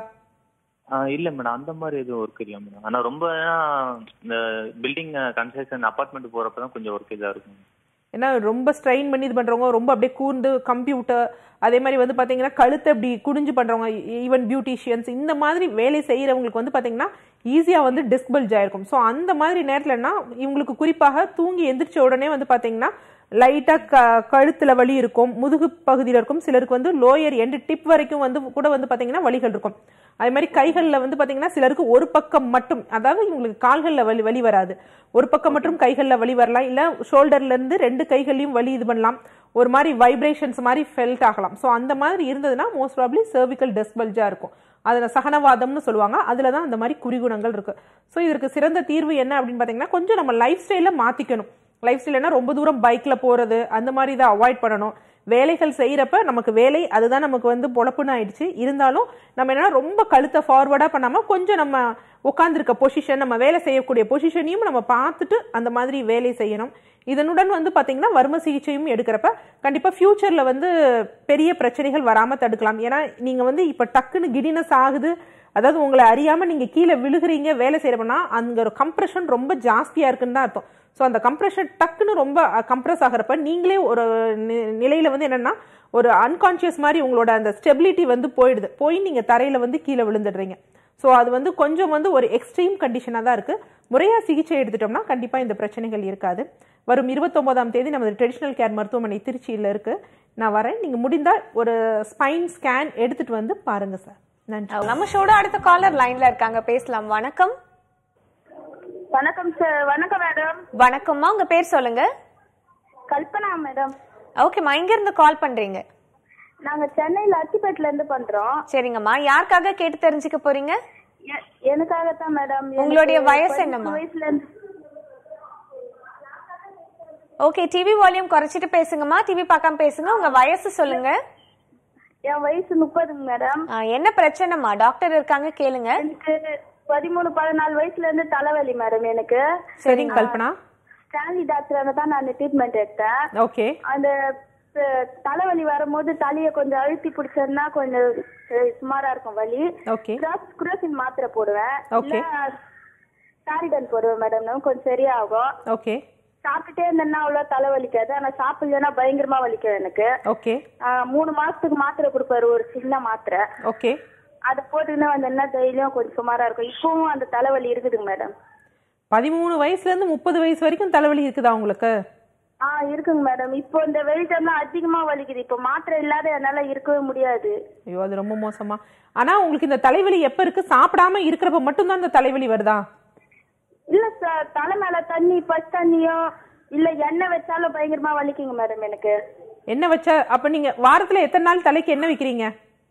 இல்ல மேடம், அந்த மாதிரி எதுவும் ஒர்க் இல்ல மேடம். ஆனா ரொம்ப இந்த பில்டிங் கன்ஸ்ட்ரக்ஷன் அபார்ட்மெண்ட் போறப்பதான் கொஞ்சம் ஒர்க் இதா இருக்கும். ஏன்னா ரொம்ப ஸ்ட்ரெயின் பண்ணி இது பண்றவங்க, ரொம்ப அப்படியே கூர்ந்து கம்ப்யூட்டர், அதே மாதிரி வந்து பாத்தீங்கன்னா கழுத்தை அப்படி குடிஞ்சு பண்றவங்க, ஈவன் பியூட்டிஷியன்ஸ், இந்த மாதிரி வேலை செய்யறவங்களுக்கு வந்து பாத்தீங்கன்னா ஈஸியா வந்து டிஸ்க் பல்ஜ் ஆயிருக்கும். ஸோ அந்த மாதிரி நேரத்துலன்னா இவங்களுக்கு குறிப்பாக தூங்கி எந்திரிச்ச உடனே வந்து பாத்தீங்கன்னா லைட்டா க கழுத்துல வலி இருக்கும், முதுகு பகுதியில இருக்கும். சிலருக்கு வந்து லோயர் எண்டு டிப் வரைக்கும் வந்து கூட வந்து பாத்தீங்கன்னா வலிகள் இருக்கும். அதே மாதிரி கைகளில் வந்து பாத்தீங்கன்னா சிலருக்கு ஒரு பக்கம் மட்டும், அதாவது இவங்களுக்கு கால்களில் வலி வலி வராது, ஒரு பக்கம் மட்டும் கைகளில் வலி வரலாம். இல்ல ஷோல்டர்ல இருந்து ரெண்டு கைகளையும் வலி இது பண்ணலாம், ஒரு மாதிரி வைப்ரேஷன்ஸ் மாதிரி ஃபெல்ட் ஆகலாம். ஸோ அந்த மாதிரி இருந்ததுன்னா மோஸ்ட் ப்ராப்ளி சர்விக்கல் டிஸ்க் பல்ஜா இருக்கும். அதில் சகனவாதம்னு சொல்லுவாங்க, அதில் தான் அந்த மாதிரி குறிகுணங்கள் இருக்கு. ஸோ இதற்கு சிறந்த தீர்வு என்ன அப்படின்னு பார்த்தீங்கன்னா கொஞ்சம் நம்ம லைஃப் ஸ்டைலை மாற்றிக்கணும். லைஃப் ஸ்டைல்னா ரொம்ப தூரம் பைக்கில் போகிறது அந்த மாதிரி இதை அவாய்ட் பண்ணணும். வேலைகள் செய்கிறப்ப நமக்கு வேலை அதுதான் நமக்கு வந்து பொழப்புன்னு ஆயிடுச்சு. இருந்தாலும் நம்ம என்னன்னா ரொம்ப கழுத்தை ஃபார்வர்டாக பண்ணாமல் கொஞ்சம் நம்ம உட்காந்துருக்க பொசிஷன், நம்ம வேலை செய்யக்கூடிய பொசிஷனையும் நம்ம பார்த்துட்டு அந்த மாதிரி வேலை செய்யணும். இதனுடன் வந்து பார்த்தீங்கன்னா வர்ம சிகிச்சையும் எடுக்கிறப்ப கண்டிப்பாக ஃபியூச்சரில் வந்து பெரிய பிரச்சனைகள் வராமல் தடுக்கலாம். ஏன்னா நீங்கள் வந்து இப்போ டக்குன்னு கிடினஸ் ஆகுது, அதாவது உங்களை அறியாமல் நீங்கள் கீழே விழுகிறீங்க வேலை செய்கிறப்பனா அங்கே ஒரு கம்ப்ரெஷன் ரொம்ப ஜாஸ்தியாக இருக்குன்னு தான் அர்த்தம். ஸோ அந்த கம்ப்ரெஷன் டக்குன்னு ரொம்ப கம்ப்ரெஸ் ஆகிறப்ப நீங்களே ஒரு நிலையில் வந்து என்னென்னா ஒரு அன்கான்ஷியஸ் மாதிரி உங்களோட அந்த ஸ்டெபிலிட்டி வந்து போயிடுது, போய் நீங்கள் தரையில் வந்து கீழே விழுந்துடுறீங்க. ஸோ அது வந்து கொஞ்சம் வந்து ஒரு எக்ஸ்ட்ரீம் கண்டிஷனாக தான் இருக்குது. முறையாக சிகிச்சை எடுத்துட்டோம்னா கண்டிப்பாக இந்த பிரச்சனைகள் இருக்காது. வரும் இருபத்தொம்போதாம் தேதி நமது ட்ரெடிஷ்னல் கேர் மருத்துவமனை திருச்சியில் இருக்குது, நான் வரேன். நீங்கள் முடிந்தால் ஒரு ஸ்பைன் ஸ்கேன் எடுத்துகிட்டு வந்து பாருங்கள் சார். நன்றி. நம்ம ஷோட அடுத்த காலர் லைன்ல இருக்காங்க, பேசலாம். வணக்கம். வணக்கம் சார். வணக்கம் மேடம். வணக்கம்மா, உங்க பேர் சொல்லுங்க. கல்பனா மேடம். ஓகேம்மா, எங்க இருந்து கால் பண்றீங்க? நாங்க சென்னையில அத்திப்பேட்ல இருந்து பண்றோம். சரிங்கம்மா, யாருக்காக கேட்டு தெரிஞ்சுக்க போறீங்க? எனக்காகத்தான் மேடம். உங்களுடைய வயசு என்னம்மா? வயசுல இருந்து. ஓகே, டிவி வால்யூம் குறைச்சிட்டு பேசுங்கம்மா, டிவி பார்க்காம பேசுங்க. உங்க வயசு சொல்லுங்க. என் வயசு முப்பதுங்க மேடம். என்ன பிரச்சனைமா? டாக்டர் இருக்காங்க, கேளுங்க. எனக்கு பதிமூணு பதினாலு வயசுல இருந்து தலைவலி மேடம் எனக்கு. சரிங்க கல்பனா. ஸ்டான்லி டாக்டர் தான் நான் ட்ரீட்மெண்ட் எடுத்தேன். ஓகே. அந்த தலைவலி வரும்போது தலையை கொஞ்சம் அழுத்தி பிடிச்சதுன்னா கொஞ்சம் சுமாரா இருக்கும் வலி. ஓகே. குரோசின் மாத்திரை போடுவேன். ஓகே. சாரிடன் போடுவேன் மேடம், கொஞ்சம் சரியாகும். ஓகே. சாப்பிட்டுட்டே இருந்தேன்னா அவ்வளவு தலைவலிக்காது, ஆனா சாப்பிடலன்னா பயங்கரமா வலிக்கும் எனக்கு. ஓகே. மூணு மாசத்துக்கு மாத்திரை கொடுப்பாரு, ஒரு சின்ன மாத்திரை. ஓகே. அதை போட்டுக்கின்னு வந்தேன்னா தைரியம் கொஞ்சம் சுமாரா இருக்கும். இப்பவும் அந்த தலைவலி இருக்குதுங்க மேடம். பதிமூணு வயசுல இருந்து முப்பது வயசு வரைக்கும் தலைவலி இருக்குதா உங்களுக்கு? ஆ இருக்குங்க மேடம். இப்போ இந்த வெளிச்சம் அதிகமா வலிக்குது. இப்போ மாத்திரை இல்லாத என்னால இருக்கவே முடியாது. ஐயோ, அது ரொம்ப மோசமா. ஆனா உங்களுக்கு இந்த தலைவலி எப்ப இருக்கு? சாப்பிடாம இருக்கிறப்ப மட்டும்தான் இந்த தலைவலி வருதா? இல்ல சார், தலை மேல தண்ணி பச்ச தண்ணியோ இல்ல எண்ணெய் வச்சாலும் பயங்கரமா வலிக்குங்க மேடம் எனக்கு. எண்ணெய் வச்சா அப்ப நீங்க வாரத்துல எத்தனை நாள் தலைக்கு எண்ணெய் வைக்கிறீங்க?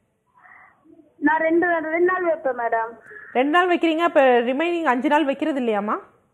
நான் ரெண்டு ரெண்டு நாள் வைப்பேன் மேடம். ரெண்டு நாள் வைக்கிறீங்க, அப்ப ரிமைனிங் அஞ்சு நாள் வைக்கிறது இல்லையாமா?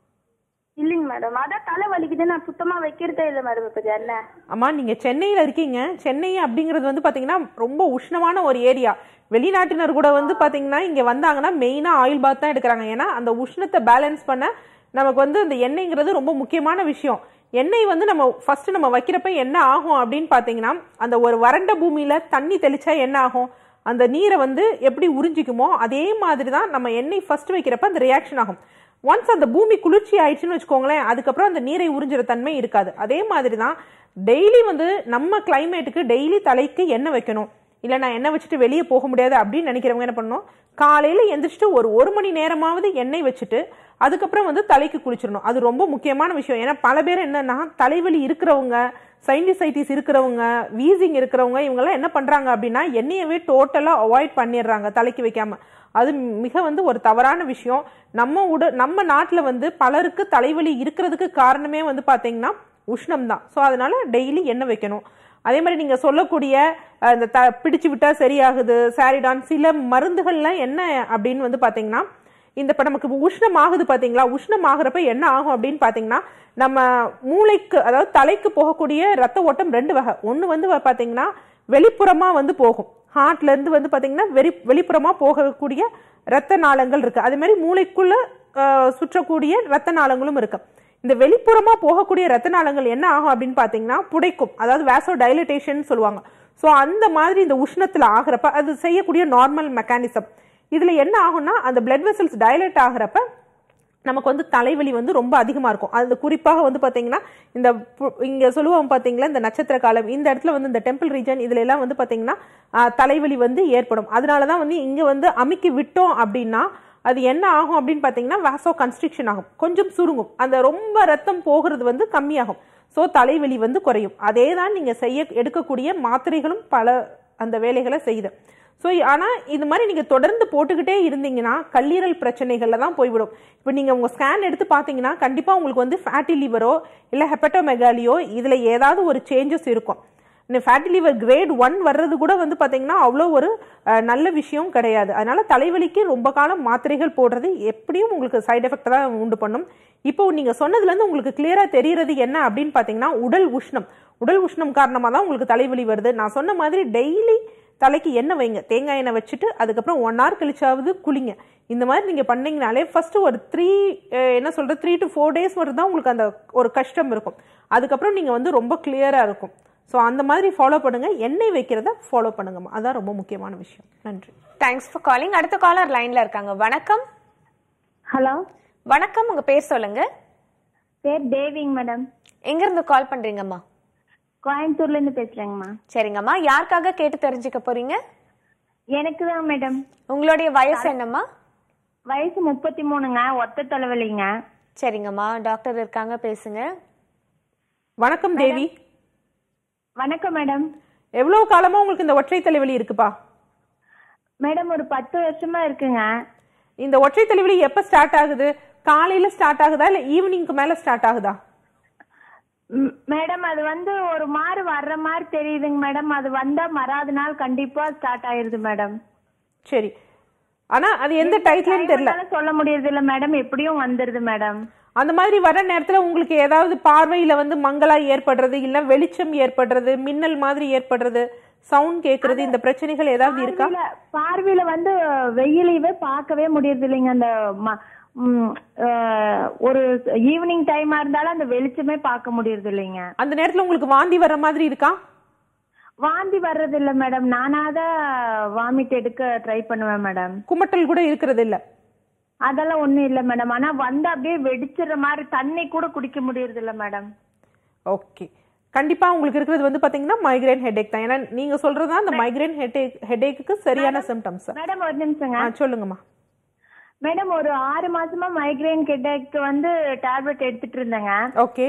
இல்லைங்க மேடம், அதான் தலை வலிக்குது, நான் சுத்தமா வைக்கிறதே இல்லை மேடம் இப்ப எண்ணெய். அம்மா, நீங்க சென்னையில இருக்கீங்க. சென்னை அப்படிங்கிறது வந்து பாத்தீங்கன்னா ரொம்ப உஷ்ணமான ஒரு ஏரியா. வெளிநாட்டினர் கூட வந்து பாத்தீங்கன்னா இங்க வந்தாங்கன்னா மெயினா ஆயில் பாத் தான் எடுக்கிறாங்க. ஏன்னா அந்த உஷ்ணத்தை பேலன்ஸ் பண்ண நமக்கு வந்து அந்த எண்ணெய்ங்கிறது ரொம்ப முக்கியமான விஷயம். எண்ணெய் வந்து நம்ம ஃபர்ஸ்ட் நம்ம வைக்கிறப்ப என்ன ஆகும் அப்படின்னு பாத்தீங்கன்னா, அந்த ஒரு வறண்ட பூமியில தண்ணி தெளிச்சா என்ன ஆகும், அந்த நீரை வந்து எப்படி உறிஞ்சிக்குமோ அதே மாதிரி தான் நம்ம எண்ணெய் ஃபர்ஸ்ட் வைக்கிறப்ப அந்த ரியாக்ஷன் ஆகும். ஒன்ஸ் அந்த பூமி குளிர்ச்சி ஆயிடுச்சுன்னு வச்சுக்கோங்களேன், அதுக்கப்புறம் அந்த நீரை உறிஞ்சிற தன்மை இருக்காது. அதே மாதிரி தான் டெய்லி வந்து நம்ம கிளைமேட்டுக்கு டெய்லி தலைக்கு எண்ணெய் வைக்கணும். இல்லை நான் எண்ணெய் வச்சுட்டு வெளியே போக முடியாது அப்படின்னு நினைக்கிறவங்க என்ன பண்ணணும், காலையில் எந்திரிச்சிட்டு ஒரு ஒரு மணி நேரமாவது எண்ணெய் வச்சுட்டு அதுக்கப்புறம் வந்து தலைக்கு குளிச்சிடணும். அது ரொம்ப முக்கியமான விஷயம். ஏன்னா பல பேர் என்னன்னா தலைவலி இருக்கிறவங்க, சைனசைட்டிஸ் இருக்கிறவங்க, வீசிங் இருக்கிறவங்க இவங்கெல்லாம் என்ன பண்ணுறாங்க அப்படின்னா எண்ணெயவே டோட்டலாக அவாய்ட் பண்ணிடுறாங்க தலைக்கு வைக்காம. அது மிக வந்து ஒரு தவறான விஷயம். நம்ம உட நம்ம நாட்டில் வந்து பலருக்கு தலைவலி இருக்கிறதுக்கு காரணமே வந்து பார்த்தீங்கன்னா உஷ்ணம் தான். ஸோ அதனால டெய்லி எண்ணெய் வைக்கணும். அதே மாதிரி நீங்கள் சொல்லக்கூடிய இந்த த பிடிச்சு விட்டா சரியாகுது சாரிடான் சில மருந்துகள்லாம் என்ன அப்படின்னு வந்து பார்த்தீங்கன்னா, இந்த இப்போ நமக்கு உஷ்ணம் ஆகுது பார்த்தீங்களா, உஷ்ணம் ஆகுறப்ப என்ன ஆகும் அப்படின்னு பார்த்தீங்கன்னா, நம்ம மூளைக்கு அதாவது தலைக்கு போகக்கூடிய ரத்த ஓட்டம் ரெண்டு வகை. ஒன்று வந்து பார்த்தீங்கன்னா வெளிப்புறமாக வந்து போகும், ஹார்ட்ல இருந்து வந்து பாத்தீங்கன்னா வெளி வெளிப்புறமா போகக்கூடிய ரத்த நாளங்கள் இருக்கு. அதே மாதிரி மூளைக்குள்ள சுற்றக்கூடிய ரத்த நாளங்களும் இருக்கு. இந்த வெளிப்புறமா போகக்கூடிய ரத்த நாளங்கள் என்ன ஆகும் அப்படின்னு பாத்தீங்கன்னா புடைக்கும், அதாவது வேசோ டைலட்டேஷன் சொல்லுவாங்க. ஸோ அந்த மாதிரி இந்த உஷ்ணத்துல ஆகிறப்ப அது செய்யக்கூடிய நார்மல் மெக்கானிசம். இதுல என்ன ஆகும்னா அந்த பிளட் வெசல்ஸ் டைலேட் ஆகிறப்ப நமக்கு வந்து தலைவலி வந்து ரொம்ப அதிகமா இருக்கும். அது குறிப்பாக வந்து பாத்தீங்கன்னா இந்த இங்க சொல்லுவோம் பாத்தீங்களா இந்த நட்சத்திர காலம், இந்த இடத்துல வந்து இந்த டெம்பிள் ரீஜன் இதுல எல்லாம் வந்து பாத்தீங்கன்னா தலைவலி வந்து ஏற்படும். அதனாலதான் வந்து இங்க வந்து அமுக்கி விட்டோம் அப்படின்னா அது என்ன ஆகும் அப்படின்னு பாத்தீங்கன்னா வாசோ கன்ஸ்ட்ரிக்ஷன் ஆகும், கொஞ்சம் சுருங்கும், அந்த ரொம்ப ரத்தம் போகிறது வந்து கம்மியாகும். ஸோ தலைவலி வந்து குறையும். அதே தான் நீங்க செய்ய எடுக்கக்கூடிய மாத்திரைகளும் பல அந்த வேலைகளை செய்யுது. ஸோ ஆனால் இது மாதிரி நீங்கள் தொடர்ந்து போட்டுக்கிட்டே இருந்தீங்கன்னா கல்லீரல் பிரச்சனைகளில் தான் போய்விடும். இப்போ நீங்கள் உங்கள் ஸ்கேன் எடுத்து பார்த்தீங்கன்னா கண்டிப்பாக உங்களுக்கு வந்து ஃபேட்டி லிவரோ இல்லை ஹெப்பட்டோமெகாலியோ இதில் ஏதாவது ஒரு சேஞ்சஸ் இருக்கும். இந்த ஃபேட்டி லிவர் கிரேட் ஒன் வர்றது கூட வந்து பார்த்தீங்கன்னா அவ்வளோ ஒரு நல்ல விஷயம் கிடையாது. அதனால தலைவலிக்கு ரொம்ப காலம் மாத்திரைகள் போடுறது எப்படியும் உங்களுக்கு சைடு எஃபெக்ட் தான் உண்டு பண்ணும். இப்போ நீங்கள் சொன்னதுலேருந்து உங்களுக்கு கிளியராக தெரிகிறது என்ன அப்படின்னு பார்த்தீங்கன்னா உடல் உஷ்ணம். உடல் உஷ்ணம் காரணமாக தான் உங்களுக்கு தலைவலி வருது. நான் சொன்ன மாதிரி டெய்லி தலைக்கு எண்ணெய் வைங்க, தேங்காய் எண்ணெய் வச்சுட்டு அதுக்கப்புறம் ஒன் ஹவர் கழிச்சாவது குளிங்க. இந்த மாதிரி நீங்கள் பண்ணீங்கனாலே ஃபர்ஸ்ட் ஒரு த்ரீ என்ன சொல்கிறது த்ரீ டு ஃபோர் டேஸ் வரை தான் உங்களுக்கு அந்த ஒரு கஷ்டம் இருக்கும். அதுக்கப்புறம் நீங்கள் வந்து ரொம்ப கிளியராக இருக்கும். ஸோ அந்த மாதிரி ஃபாலோ பண்ணுங்க, எண்ணெய் வைக்கிறத ஃபாலோ பண்ணுங்கம்மா, அதான் ரொம்ப முக்கியமான விஷயம். நன்றி. Thanks for calling. அடுத்த காலர் லைன்ல இருக்காங்க. வணக்கம். ஹலோ வணக்கம், உங்க பேர் சொல்லுங்க. பேர் தேவிங் மேடம். எங்க இருந்து கால் பண்றீங்கம்மா? கோயம்புத்தூர்ல இருந்து பேசுறேங்கம்மா. சரிங்கம்மா, யாருக்காக கேட்டு தெரிஞ்சுக்க போறீங்க? எனக்கு தான் மேடம். உங்களுடைய வயசு என்னம்மா? வயசு முப்பத்தி மூணுங்க, ஒத்த தலைவலிங்க. சரிங்கம்மா, டாக்டர் இருக்காங்க, பேசுங்க. வணக்கம் தேவி. வணக்கம் மேடம். எவ்வளவு காலமா உங்களுக்கு இந்த ஒற்றை தலைவலி இருக்குப்பா? மேடம் ஒரு பத்து வருஷமா இருக்குங்க. இந்த ஒற்றை தலைவலி எப்ப ஸ்டார்ட் ஆகுது? காலையில ஸ்டார்ட் ஆகுதா இல்ல ஈவினிங்க்கு மேல ஸ்டார்ட் ஆகுதா? மேடம் அது வந்து ஒரு மாதிரி வர்ற மாதிரி தெரியுதுங்க மேடம். அது வந்தா மறாத நாள் கண்டிப்பா ஸ்டார்ட் ஆயிருது மேடம். சரி, ஆனா அது எந்த டைட்லன்னு தெரியல, சொல்ல முடியறது இல்ல மேடம். எப்படியும் வந்துருது மேடம். அந்த மாதிரி வர நேரத்துல உங்களுக்கு ஏதாவது பார்வையில வந்து மங்களா ஏற்படுறது, இல்ல வெளிச்சம் ஏற்படுறது, மின்னல் மாதிரி ஏற்படுறது, சவுண்ட் கேக்குறது, இந்த பிரச்சனைகள் ஏதாவது இருக்கா? பார்வையில வந்து வெயிலையே பார்க்கவே முடியறது இல்லைங்க. அந்த ஒரு ஈவினிங் டைமா இருந்தாலும் அந்த வெளிச்சமே பார்க்க முடியறது இல்லைங்க. அந்த நேரத்துல உங்களுக்கு வாந்தி வர்ற மாதிரி இருக்கா? வாந்தி வர்றது இல்ல மேடம். நானாதான் வாமிட் எடுக்க ட்ரை பண்ணுவேன் மேடம். குமட்டல் கூட இருக்கிறது இல்ல? அதெல்லாம் ஒண்ணும் இல்ல மேடம். ஆனா வந்து அப்படியே வெடிச்சிடுற மாதிரி தண்ணி கூட குடிக்க முடியறது இல்ல மேடம். ஓகே, கண்டிப்பா உங்களுக்கு இருக்கிறது வந்து பாத்தீங்கன்னா மைக்ரேன் ஹெடேக் தான். ஏன்னா நீங்க சொல்றதா அந்த மைக்ரேன் ஹெடேக் ஹெடேக்கு சரியான சிம்டம்ஸ். மேடம் ஒரு நிமிஷங்க. சொல்லுங்கம்மா. மேடம் ஒரு ஆறு மாசமா மைக்ரேன் ஹெடேக் வந்து டேப்லெட் எடுத்துட்டு இருந்தேங்க. ஓகே.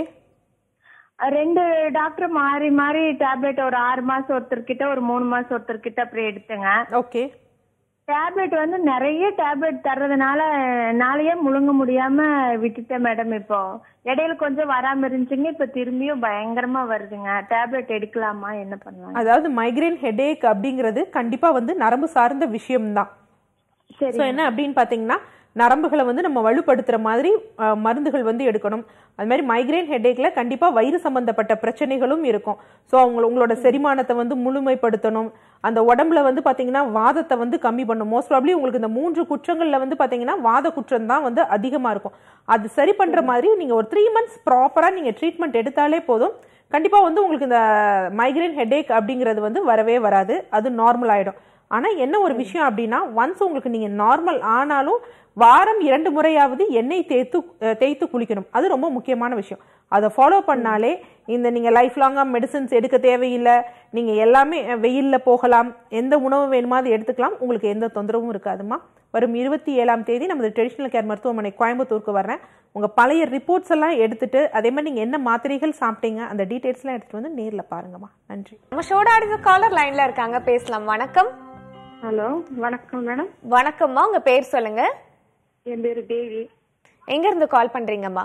ரெண்டு டாக்டர் மாறி மாறி டேப்லெட் ஒரு ஆறு மாசம் ஒருத்தர் கிட்ட, ஒரு மூணு மாசம் ஒருத்தர் கிட்ட அப்படி எடுத்தேங்க. ஓகே. டேப்லெட் வந்து நிறைய டேப்லெட் தர்றதுனால நாளையே முழுங்க முடியாம விட்டுட்டேன் மேடம். இப்போ இடையில கொஞ்சம் வராம இருந்துச்சுங்க, இப்ப திரும்பியும் பயங்கரமா வருதுங்க. டேப்லெட் எடுக்கலாமா, என்ன பண்ணலாம்? அதாவது மைக்ரேன் ஹெடேக் அப்படிங்கிறது கண்டிப்பா வந்து நரம்பு சார்ந்த விஷயம்தான். சோ என்ன அப்படின்னு பாத்தீங்கன்னா, நரம்புகளை வந்து நம்ம வலுப்படுத்துற மாதிரி மருந்துகள் வந்து எடுக்கணும். அது மாதிரி மைக்ரேன் ஹெடேக்ல கண்டிப்பா வயிறு சம்பந்தப்பட்ட பிரச்சனைகளும் இருக்கும். ஸோ அவங்க உங்களோட செரிமானத்தை வந்து முழுமைப்படுத்தணும். அந்த உடம்புல வந்து பாத்தீங்கன்னா வாதத்தை வந்து கம்மி பண்ணும். மோஸ்ட் ப்ராபப்லி உங்களுக்கு இந்த மூன்று குற்றங்கள்ல வந்து பாத்தீங்கன்னா வாத குற்றம் தான் வந்து அதிகமா இருக்கும். அது சரி பண்ற மாதிரி நீங்க ஒரு த்ரீ மந்த்ஸ் ப்ராப்பரா நீங்க ட்ரீட்மெண்ட் எடுத்தாலே போதும். கண்டிப்பா வந்து உங்களுக்கு இந்த மைக்ரேன் ஹெடேக் அப்படிங்கிறது வந்து வரவே வராது, அது நார்மல் ஆயிடும். ஆனா என்ன ஒரு விஷயம் அப்படின்னா, ஒன்ஸ் உங்களுக்கு நீங்க நார்மல் ஆனாலும் வாரம் இரண்டு முறையாவது எண்ணெய் தேய்த்து தேய்த்து குளிக்கணும். அது ரொம்ப முக்கியமான விஷயம். அதை ஃபாலோ பண்ணாலே இந்த நீங்க லைஃப் லாங்கா மெடிசன்ஸ் எடுக்க தேவையில்லை. நீங்க எல்லாமே வெயில்ல போகலாம், எந்த உணவு வேணுமோ அதை எடுத்துக்கலாம், உங்களுக்கு எந்த தொந்தரவும் இருக்காதுமா. வரும் இருபத்தி ஏழாம் தேதி நமது ட்ரெடிஷனல் கேர் மருத்துவமனை கோயம்புத்தூருக்கு வர்றேன். உங்க பழைய ரிப்போர்ட்ஸ் எல்லாம் எடுத்துட்டு, அதே மாதிரி நீங்க என்ன மாத்திரைகள் சாப்பிட்டீங்க அந்த டீடைல்ஸ் எல்லாம் எடுத்துட்டு வந்து நேர்ல பாருங்கம்மா. நன்றி. நம்ம ஷோட அடுத்த காலர் லைன்ல இருக்காங்க, பேசலாம். வணக்கம். ஹலோ, வணக்கம் மேடம். வணக்கம்மா, உங்க பேர் சொல்லுங்க. என் பேரு தேவி. எங்க இருந்து கால் பண்றீங்கம்மா?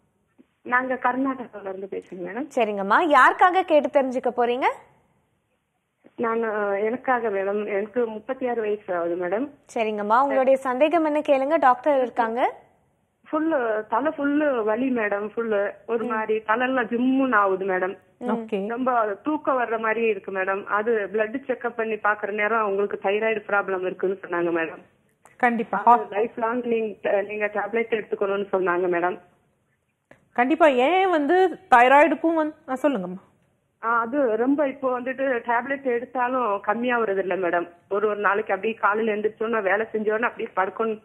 நாங்க கர்நாடகால இருந்து பேசுறோம் மேடம். சரிங்கம்மா, யாருக்காக கேட்டு தெரிஞ்சுக்க போறீங்க? நான் எனக்காக மேடம். எனக்கு முப்பத்தி ஆறு வயசு ஆகுது மேடம். சரிங்கம்மா, உங்களுடைய சந்தேகம் என்ன கேளுங்க, டாக்டர் இருக்காங்க. ஃபுல்லு தலை ஃபுல்லு வலி மேடம். ஃபுல்லு ஒரு மாதிரி தலையெல்லாம் ஜிம்முன்னு ஆகுது மேடம். ரொம்ப தூக்கம் வர்ற மாதிரி இருக்கு மேடம். அது பிளட் செக்அப் பண்ணி பாக்குற நேரம் உங்களுக்கு தைராய்டு ப்ராப்ளம் இருக்குன்னு சொன்னாங்க மேடம். கண்டிப்பா லைஃப் லாங் நீங்க நீங்க டேப்லெட் எடுத்துக்கணும்னு சொன்னாங்க மேடம். கண்டிப்பா. ஏன் வந்து தைராய்டுக்கும் வந்து சொல்லுங்கம்மா. அது ரொம்ப இப்போ வந்துட்டு டேப்லெட் எடுத்தாலும் கம்மியா வருது இல்ல மேடம். ஒரு ஒரு நாளைக்கு அப்படியே காலையில எழுந்திரிச்சோன்னா வேலை செஞ்சோன்னா அப்படியே படுக்கணும்.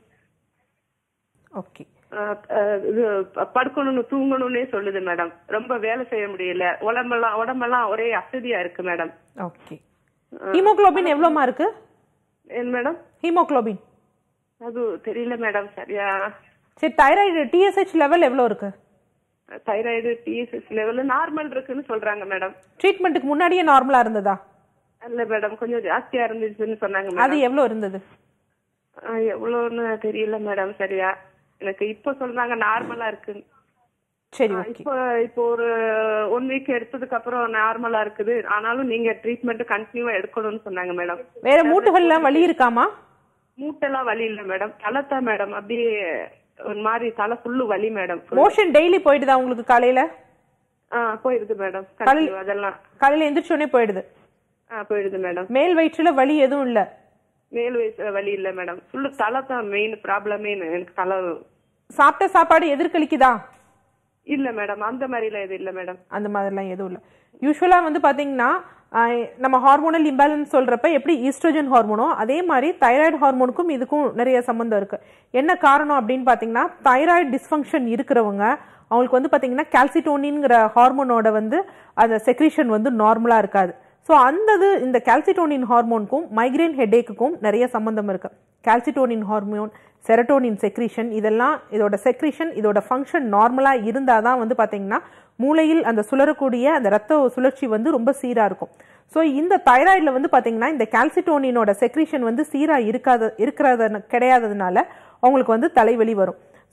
ஓகே. இது படுக்கணும்னு தூங்கணும்னே சொல்லுது மேடம். ரொம்ப வேலை செய்ய முடியல. உடம்பெல்லாம் உடம்பெல்லாம் ஒரே அசதியா இருக்கு மேடம். ஓகே. ஹீமோகுளோபின் எவ்வளவுமா இருக்கு? என்ன மேடம்? ஹீமோகுளோபின் அது தெரியல மேடம் சரியா. சரி, தைராய்டு டிஎஸ்ஹெச் லெவல் எவ்வளவு இருக்கு? தைராய்டு டிஎஸ்ஹெச் லெவல் நார்மல் இருக்குன்னு சொல்றாங்க மேடம். ட்ரீட்மெண்ட்டுக்கு முன்னாடியே நார்மலா இருந்ததா? இல்ல மேடம், கொஞ்சம் ஜாஸ்தியா இருந்துச்சுன்னு சொன்னாங்க. அது எவ்வளவு இருந்தது? எவ்வளவுன்னு தெரியல மேடம் சரியா. எனக்கு இப்ப சொல்றாங்க நார்மலா இருக்கு. சரி, இப்போ இப்போ ஒரு ஒன் வீக் எடுத்ததுக்கு அப்புறம் நார்மலா இருக்குது. ஆனாலும் நீங்க ட்ரீட்மெண்ட் கண்டினியூவா எடுக்கணும்னு சொன்னாங்க மேடம். வேற மூட்டுகள்ல வலி இருக்காமா? மூட்டெல்லாம் வலி இல்ல மேடம். தலைத்தா மேடம் அப்படியே ஒரு மாதிரி தலை ஃபுல்லு வலி மேடம். மோஷன் டெய்லி போயிடுதா உங்களுக்கு காலையில? ஆஹ் போயிடுது மேடம். அதெல்லாம் காலையில எந்திரிச்சோடனே போயிடுது? ஆஹ் போயிடுது மேடம். மேல் வயிற்றுல வலி எதுவும் இல்ல? மேல் வயிற்று வலி இல்ல மேடம். ஃபுல்லு தலை தான் மெயின் ப்ராப்ளமே. எனக்கு தலை. சாப்பிட்ட சாப்பாடு எதிர்கலிக்குதா? இல்ல மேடம், அந்த மாதிரி எல்லாம் எதுவும் இல்ல மேடம். அந்த மாதிரி எல்லாம் எதுவும் இல்ல. யூஸ்வலா வந்து பாத்தீங்கன்னா நம்ம ஹார்மோனல் இம்பேலன்ஸ் சொல்றப்ப எப்படி ஈஸ்ட்ரோஜன் ஹார்மோனோ அதே மாதிரி தைராய்டு ஹார்மோனுக்கும் இதுக்கும் நிறைய சம்பந்தம் இருக்கு. என்ன காரணம் அப்படின்னு பாத்தீங்கன்னா, தைராய்டு டிஸ்ஃபங்க்ஷன் இருக்கிறவங்க அவங்களுக்கு வந்து பாத்தீங்கன்னா கால்சிட்டோனின்ங்கிற ஹார்மோனோட வந்து அந்த செக்ரீஷன் வந்து நார்மலா இருக்காது. ஸோ அந்த இந்த கால்சிட்டோனின் ஹார்மோனுக்கும் மைக்ரேன் ஹெடேக்குக்கும் நிறைய சம்பந்தம் இருக்கு. கால்சிட்டோனின் ஹார்மோன், செரட்டோனின் செக்ரீஷன், இதெல்லாம் இதோட செக்ரீஷன் இதோட ஃபங்க்ஷன் நார்மலா இருந்தாதான் வந்து பாத்தீங்கன்னா மூளையில் அந்த சுழறக்கூடிய அந்த ரத்த சுழற்சி வந்து ரொம்ப சீரா இருக்கும். ஸோ இந்த தைராய்டுல வந்து பாத்தீங்கன்னா இந்த கால்சிட்டோனினோட செக்ரீஷன் வந்து சீரா இருக்காத இருக்கிறது கிடையாததுனால அவங்களுக்கு வந்து தலைவலி வரும்.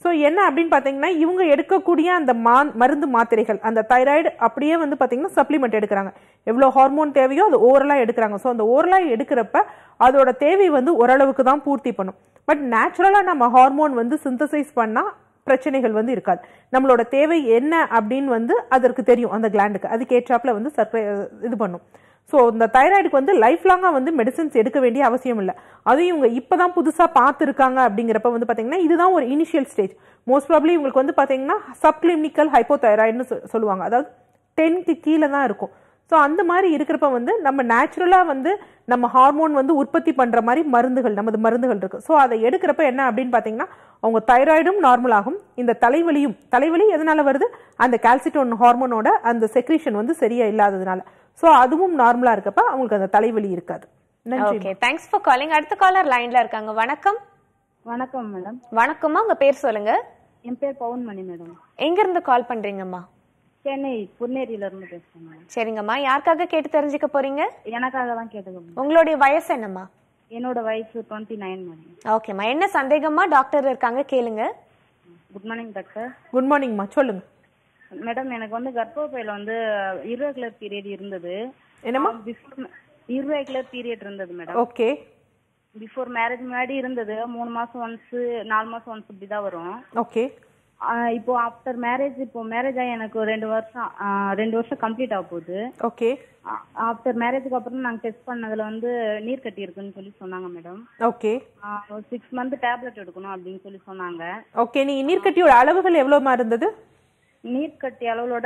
ஸோ என்ன அப்படின்னு பார்த்தீங்கன்னா இவங்க எடுக்கக்கூடிய அந்த மா மருந்து மாத்திரைகள் அந்த தைராய்டு அப்படியே வந்து பார்த்தீங்கன்னா சப்ளிமெண்ட் எடுக்கிறாங்க. எவ்வளோ ஹார்மோன் தேவையோ அது ஓரலாக எடுக்கிறாங்க. ஸோ அந்த ஓரலாக எடுக்கிறப்ப அதோட தேவை வந்து ஓரளவுக்கு தான் பூர்த்தி பண்ணும். பட் நேச்சுரலாக நம்ம ஹார்மோன் வந்து சிந்தசைஸ் பண்ணால் பிரச்சனைகள் வந்து இருக்காது. நம்மளோட தேவை என்ன அப்படின்னு வந்து அதற்கு தெரியும் அந்த கிளாண்டுக்கு, அதுக்கு ஏற்றாப்புல வந்து சர்க்கரை இது பண்ணும். ஸோ இந்த தைராய்டுக்கு வந்து லைஃப் லாங்காக வந்து மெடிசன்ஸ் எடுக்க வேண்டிய அவசியம் இல்லை. அதுவும் இவங்க இப்போ தான் புதுசாக பார்த்துருக்காங்க அப்படிங்கிறப்ப வந்து பார்த்தீங்கன்னா இதுதான் ஒரு இனிஷியல் ஸ்டேஜ். மோஸ்ட் ப்ராப்ளி இவங்களுக்கு வந்து பார்த்தீங்கன்னா சப்கிளினிக்கல் ஹைப்போதைராய்டுன்னு சொல்லுவாங்க. அதாவது டென்க்கு கீழே தான் இருக்கும். ஸோ அந்த மாதிரி இருக்கிறப்ப வந்து நம்ம நேச்சுரலாக வந்து நம்ம ஹார்மோன் வந்து உற்பத்தி பண்ணுற மாதிரி மருந்துகள் நமது மருந்துகள் இருக்குது. ஸோ அதை எடுக்கிறப்ப என்ன அப்படின்னு பார்த்தீங்கன்னா அவங்க தைராய்டும் நார்மல் ஆகும். இந்த தலைவலியும் தலைவலி எதனால வருது, அந்த கால்சிட்டோன் ஹார்மோனோட அந்த செக்ரீஷன் வந்து சரியா இல்லாததுனால. ஸோ அதுவும் நார்மலா இருக்கப்ப அவங்களுக்கு அந்த தலைவலி இருக்காது. Okay, thanks for calling. அடுத்த காலர் லைன்ல இருக்காங்க. வணக்கம். வணக்கம் மேடம். வணக்கம்மா, உங்க பேர் சொல்லுங்க. என் பேர் பவுன்மணி மேடம். எங்க இருந்து கால் பண்றீங்கம்மா? சென்னை புன்னேரியில இருந்து பேசுறேன். சரிங்கம்மா, யாருக்காக கேட்டு தெரிஞ்சுக்க போறீங்க? எனக்காக தான் கேட்டுக்கோங்க. உங்களுடைய வயசு என்னம்மா? என்னோட வயசு டுவெண்ட்டி நைன் மேடம். ஓகேம்மா, என்ன சந்தேகமா? டாக்டர் இருக்காங்க, கேளுங்க. Good morning doctor. குட் மார்னிங்மா, சொல்லுங்க மேடம். எனக்கு வந்து கர்ப்பப்பையில வந்து இர்ரெகுலர் பீரியட் இருந்தது. என்னம்மா? பிஃபோர் இர்ரெகுலர் பீரியட் இருந்தது மேடம். ஓகே. பிஃபோர் மேரேஜ் முன்னாடி இருந்தது. மூணு மாசம் ஒன்ஸ் நாலு மாசம் ஒன்ஸ் இப்படிதான் வரும். ஓகே. இப்போ ஆஃப்டர் மேரேஜ் இப்போ மேரேஜ் ஆகி எனக்கு ரெண்டு வருஷம் ரெண்டு வருஷம் கம்ப்ளீட் ஆக போகுது. ஓகே. ஆஃப்டர் மேரேஜுக்கு அப்புறம் நாங்கள் டெஸ்ட் பண்ணதுல வந்து நீர் கட்டி இருக்குன்னு சொல்லி சொன்னாங்க madam. Okay. Six month tablet எடுக்கணும் அப்படின்னு சொல்லி சொன்னாங்க. ஓகே. நீ நீர்க்கட்டியோட அளவுகள் எவ்வளவுமா இருந்தது? நீர்க்கட்டி அளவுகளோட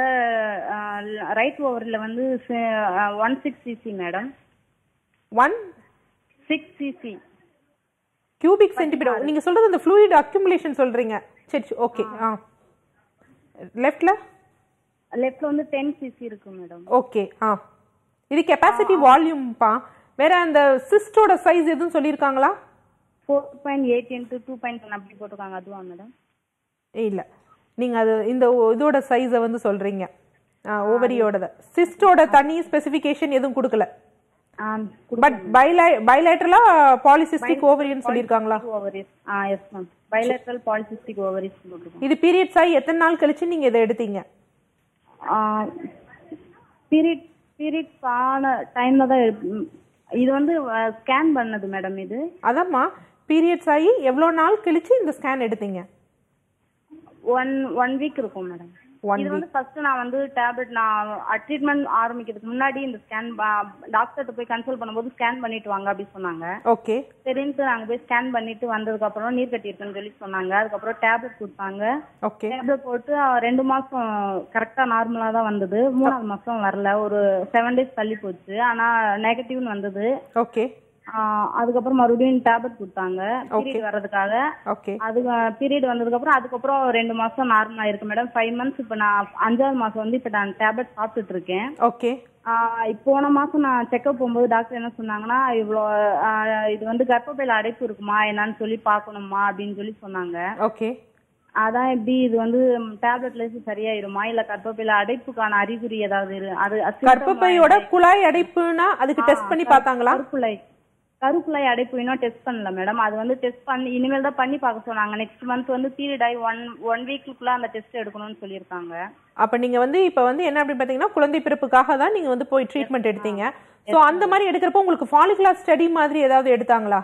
ரைட் ஓவரில் வந்து one six CC madam. One six CC cubic centimetre. நீங்க சொல்றது அந்த ஃப்ளூயிட் அக்யூமுலேஷன் சொல்றீங்க. சரி, ஓகே. ஆ, லெஃப்ட்ல லெஃப்ட்ல வந்து டென் சிசி இருக்கு மேடம். ஓகே. ஆ, இது கெபாசிட்டி வால்யூம் பா. வேற அந்த சிஸ்டோட சைஸ் எதுவும் சொல்லிருக்காங்களா? Four point eight into two point one அப்படி போட்டிருக்காங்க. அதுவா மேடம்? இல்ல, நீங்க அது இந்த இதோட சைஸை வந்து சொல்றீங்க, ஓவரியோட. சிஸ்டோட தனி ஸ்பெசிஃபிகேஷன் எதுவும் கொடுக்கல. பட் பைலேட்டரலா பாலிசிஸ்டிக் ஓவரின்னு சொல்லிருக்காங்களா? ஓவரிஸ். ஆ, yes ma'am. Bilateral polycystic ovaries போட்டுருக்காங்க. இது பீரியட்ஸ் ஆகி எத்தனை நாள் கழிச்சு நீங்க இதை எடுத்தீங்க? பீரியட் பீரியட்ஸ் ஆன டைம்ல தான் இது வந்து ஸ்கேன் பண்ணது மேடம். இது அதாம்மா, பீரியட்ஸ் ஆகி எவ்வளவு நாள் கழிச்சு இந்த ஸ்கேன் எடுத்தீங்க? ஒன் ஒன் வீக் இருக்கும் மேடம். இது வந்து ஃபர்ஸ்ட் நான் வந்து டேப்லெட் நான் ட்ரீட்மெண்ட் ஆரம்பிக்கிறதுக்கு முன்னாடி இந்த ஸ்கேன் டாக்டர்கிட்ட போய் கன்சல்ட் பண்ணும்போது ஸ்கேன் பண்ணிட்டு வாங்க அப்படி சொன்னாங்க. ஓகே. சரின்ட்டு நாங்க போய் ஸ்கேன் பண்ணிட்டு வந்ததுக்கு அப்புறம் நீர் கட்டி இருக்குன்னு சொல்லி சொன்னாங்க. அதுக்கப்புறம் டேப்லெட் கொடுத்தாங்க. ஓகே. டேப்லெட் போட்டு ரெண்டு மாசம் கரெக்டா நார்மலா தான் வந்தது. மூணாவது மாசம் வரல, ஒரு செவன் டேஸ் தள்ளி போச்சு. ஆனா நெகட்டிவ்னு வந்தது. ஓகே. அதுக்கப்புறம் மறுபடியும் டேப்லெட் கொடுத்தாங்க பீரியட் வர்றதுக்காக. அது பீரியட் வந்ததுக்கு அப்புறம் அதுக்கப்புறம் ரெண்டு மாசம் நார்மலா இருக்கு மேடம். ஃபைவ் மந்த்ஸ் இப்ப நான் அஞ்சாவது மாசம் வந்து இப்ப நான் டேப்லெட் சாப்பிட்டுட்டு இருக்கேன். ஓகே. போன மாசம் நான் செக்அப் போகும்போது டாக்டர் என்ன சொன்னாங்கன்னா, இவ்வளோ இது வந்து கர்ப்பப்பையில அடைப்பு இருக்குமா என்னன்னு சொல்லி பாக்கணுமா அப்படின்னு சொல்லி சொன்னாங்க. ஓகே. அதான் எப்படி இது வந்து டேப்லெட்ல சரியாயிருமா இல்ல கர்ப்பப்பையில அடைப்புக்கான அறிகுறி ஏதாவது? அது கர்ப்பப்பையோட குழாய் அடைப்புனா அதுக்கு டெஸ்ட் பண்ணி பார்த்தாங்களா? கருக்குழாய் கருக்குழாய் அடைப்பு இன்னும் டெஸ்ட் பண்ணல மேடம். அது வந்து டெஸ்ட் பண்ணி இனிமேல் தான் பண்ணி பார்க்க சொன்னாங்க. நெக்ஸ்ட் மந்த் வந்து பீரியட் ஆகி ஒன் ஒன் வீக்குள்ள அந்த டெஸ்ட் எடுக்கணும்னு சொல்லியிருக்காங்க. அப்ப நீங்க வந்து இப்ப வந்து என்ன அப்படி பாத்தீங்கன்னா குழந்தை பிறப்புக்காக தான் நீங்க வந்து போய் ட்ரீட்மெண்ட் எடுத்தீங்க. சோ அந்த மாதிரி எடுக்கிறப்ப உங்களுக்கு ஃபாலிகுலர் ஸ்டடி மாதிரி ஏதாவது எடுத்தாங்களா?